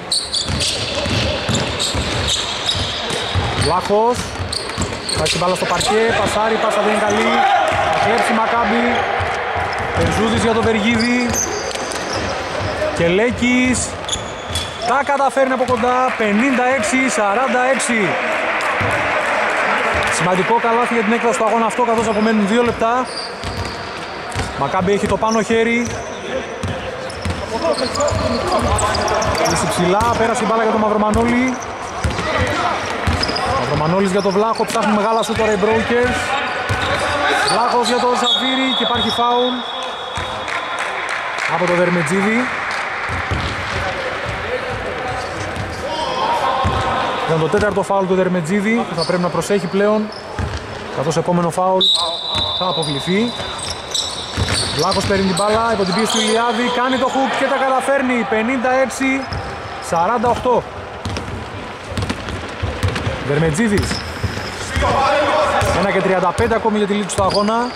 Βλάχος. Θα έχει μπάλα στο παρκέ, πασάρι, πάσα δεν είναι καλή. Θα κλέψει Μακάμπι. Περζούδης για τον Βεργίδη. Και Λέκης. Τα καταφέρνει από κοντά, πενήντα έξι σαράντα έξι. Σημαντικό καλάθι για την έκταση του αγώνα αυτό, καθώς απομένουν δύο λεπτά. Μακάμπι έχει το πάνω χέρι. Είσαι ψηλά, πέρασε η μπάλα για τον Μαυρομανόλη. Μαυρομανόλης για τον Βλάχο, ψάχνουν μεγάλα σου τώρα οι Brokers. Βλάχος για τον Ζαφύρη και υπάρχει φάουλ από τον Δερμετζίδη. Ήταν το τέταρτο φάουλ του Δερμετζίδη που θα πρέπει να προσέχει πλέον, καθώς επόμενο φάουλ θα αποβληθεί. Βλάχος παίρνει την μπάλα υπό την πίεση του Ηλιάδη, κάνει το hook και τα καταφέρνει, πενήντα έξι σαράντα οκτώ. Δερμετζίδης. ένα και τριάντα πέντε ακόμη για τη λήξη του αγώνα.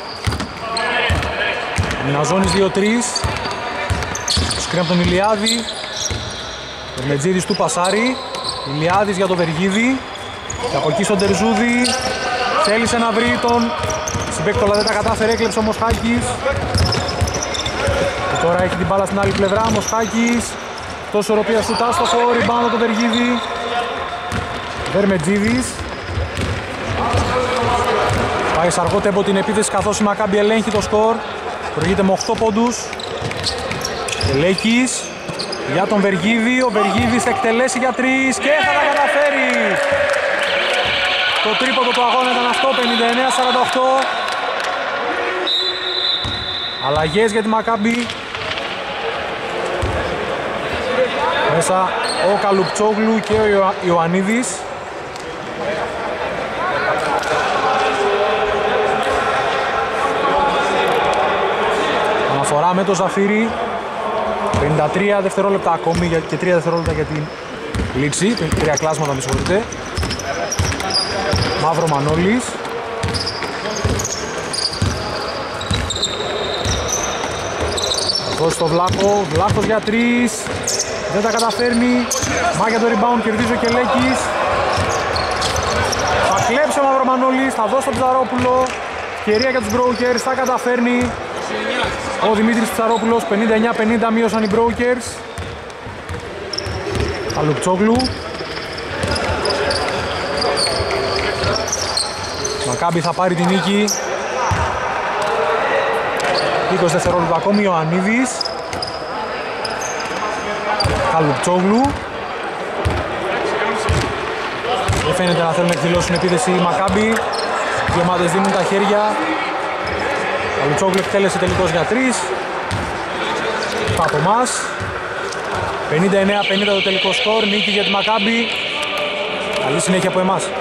Μιναζώνης δύο τρία. Σκριν από τον Ηλιάδη. Δερμετζίδης του πασάρι. Ηλιάδης για το Βεργίδη. Και από εκεί στον Τερζούδη θέλησε να βρει τον συμπαίκτη, αλλά δεν τα κατάφερε, έκλεψε ο Μοσχάκης. Και τώρα έχει την μπάλα στην άλλη πλευρά, Μοσχάκης. Τόσο οροπία σου τάστοχο, ριμπάουντ από τον Βεργίδη. Βερμετζίδης. Πάει σε αργό τέμπο την επίθεση καθώς η Μακάμπι ελέγχει το σκορ. Προηγείται με οκτώ πόντους. Ελέκης για τον Βεργίδη. Ο Βεργίδης εκτελέσει για τρεις και θα τα καταφέρει. Το τρίποντο του αγώνα ήταν αυτό, πενήντα εννέα σαράντα οκτώ. Αλλαγές για τη Μακάμπι. Μέσα ο Καλουπτσόγλου και ο Ιωαννίδης. Αναφορά με το Ζαφύρι. πενήντα τρία δευτερόλεπτα ακόμη και τρία δευτερόλεπτα για την λήξη. Τρία κλάσματα, με συγχωρείτε. Μαύρο Μανώλης. Δώσει στο Βλάχο. Βλάχος για τρεις. Δεν τα καταφέρνει. Μάγια το rebound, κερδίζει ο Κελέκης. Θα κλέψει ο Μαυρομανόλης, θα δώσει τον Ψαρόπουλο. Ευκαιρία για τους Brokers, θα καταφέρνει ο Δημήτρης Ψαρόπουλος. πενήντα εννέα πενήντα μείωσαν οι Brokers. Καλουπτσόγλου. Μακάμπι θα πάρει την νίκη. είκοσι δευτερόλεπτα ακόμη, ο Ανίδης. Καλουπτσόγλου. Δεν φαίνεται να θέλουν να εκδηλώσουν επίθεση η Μακάμπι. Οι ομάδες δίνουν τα χέρια. Καλουπτσόγλου εκτέλεσε τελικώς για τρεις. Από εμάς. πενήντα εννέα πενήντα το τελικό σκορ. Νίκη για τη Μακάμπι. Καλή συνέχεια από εμάς.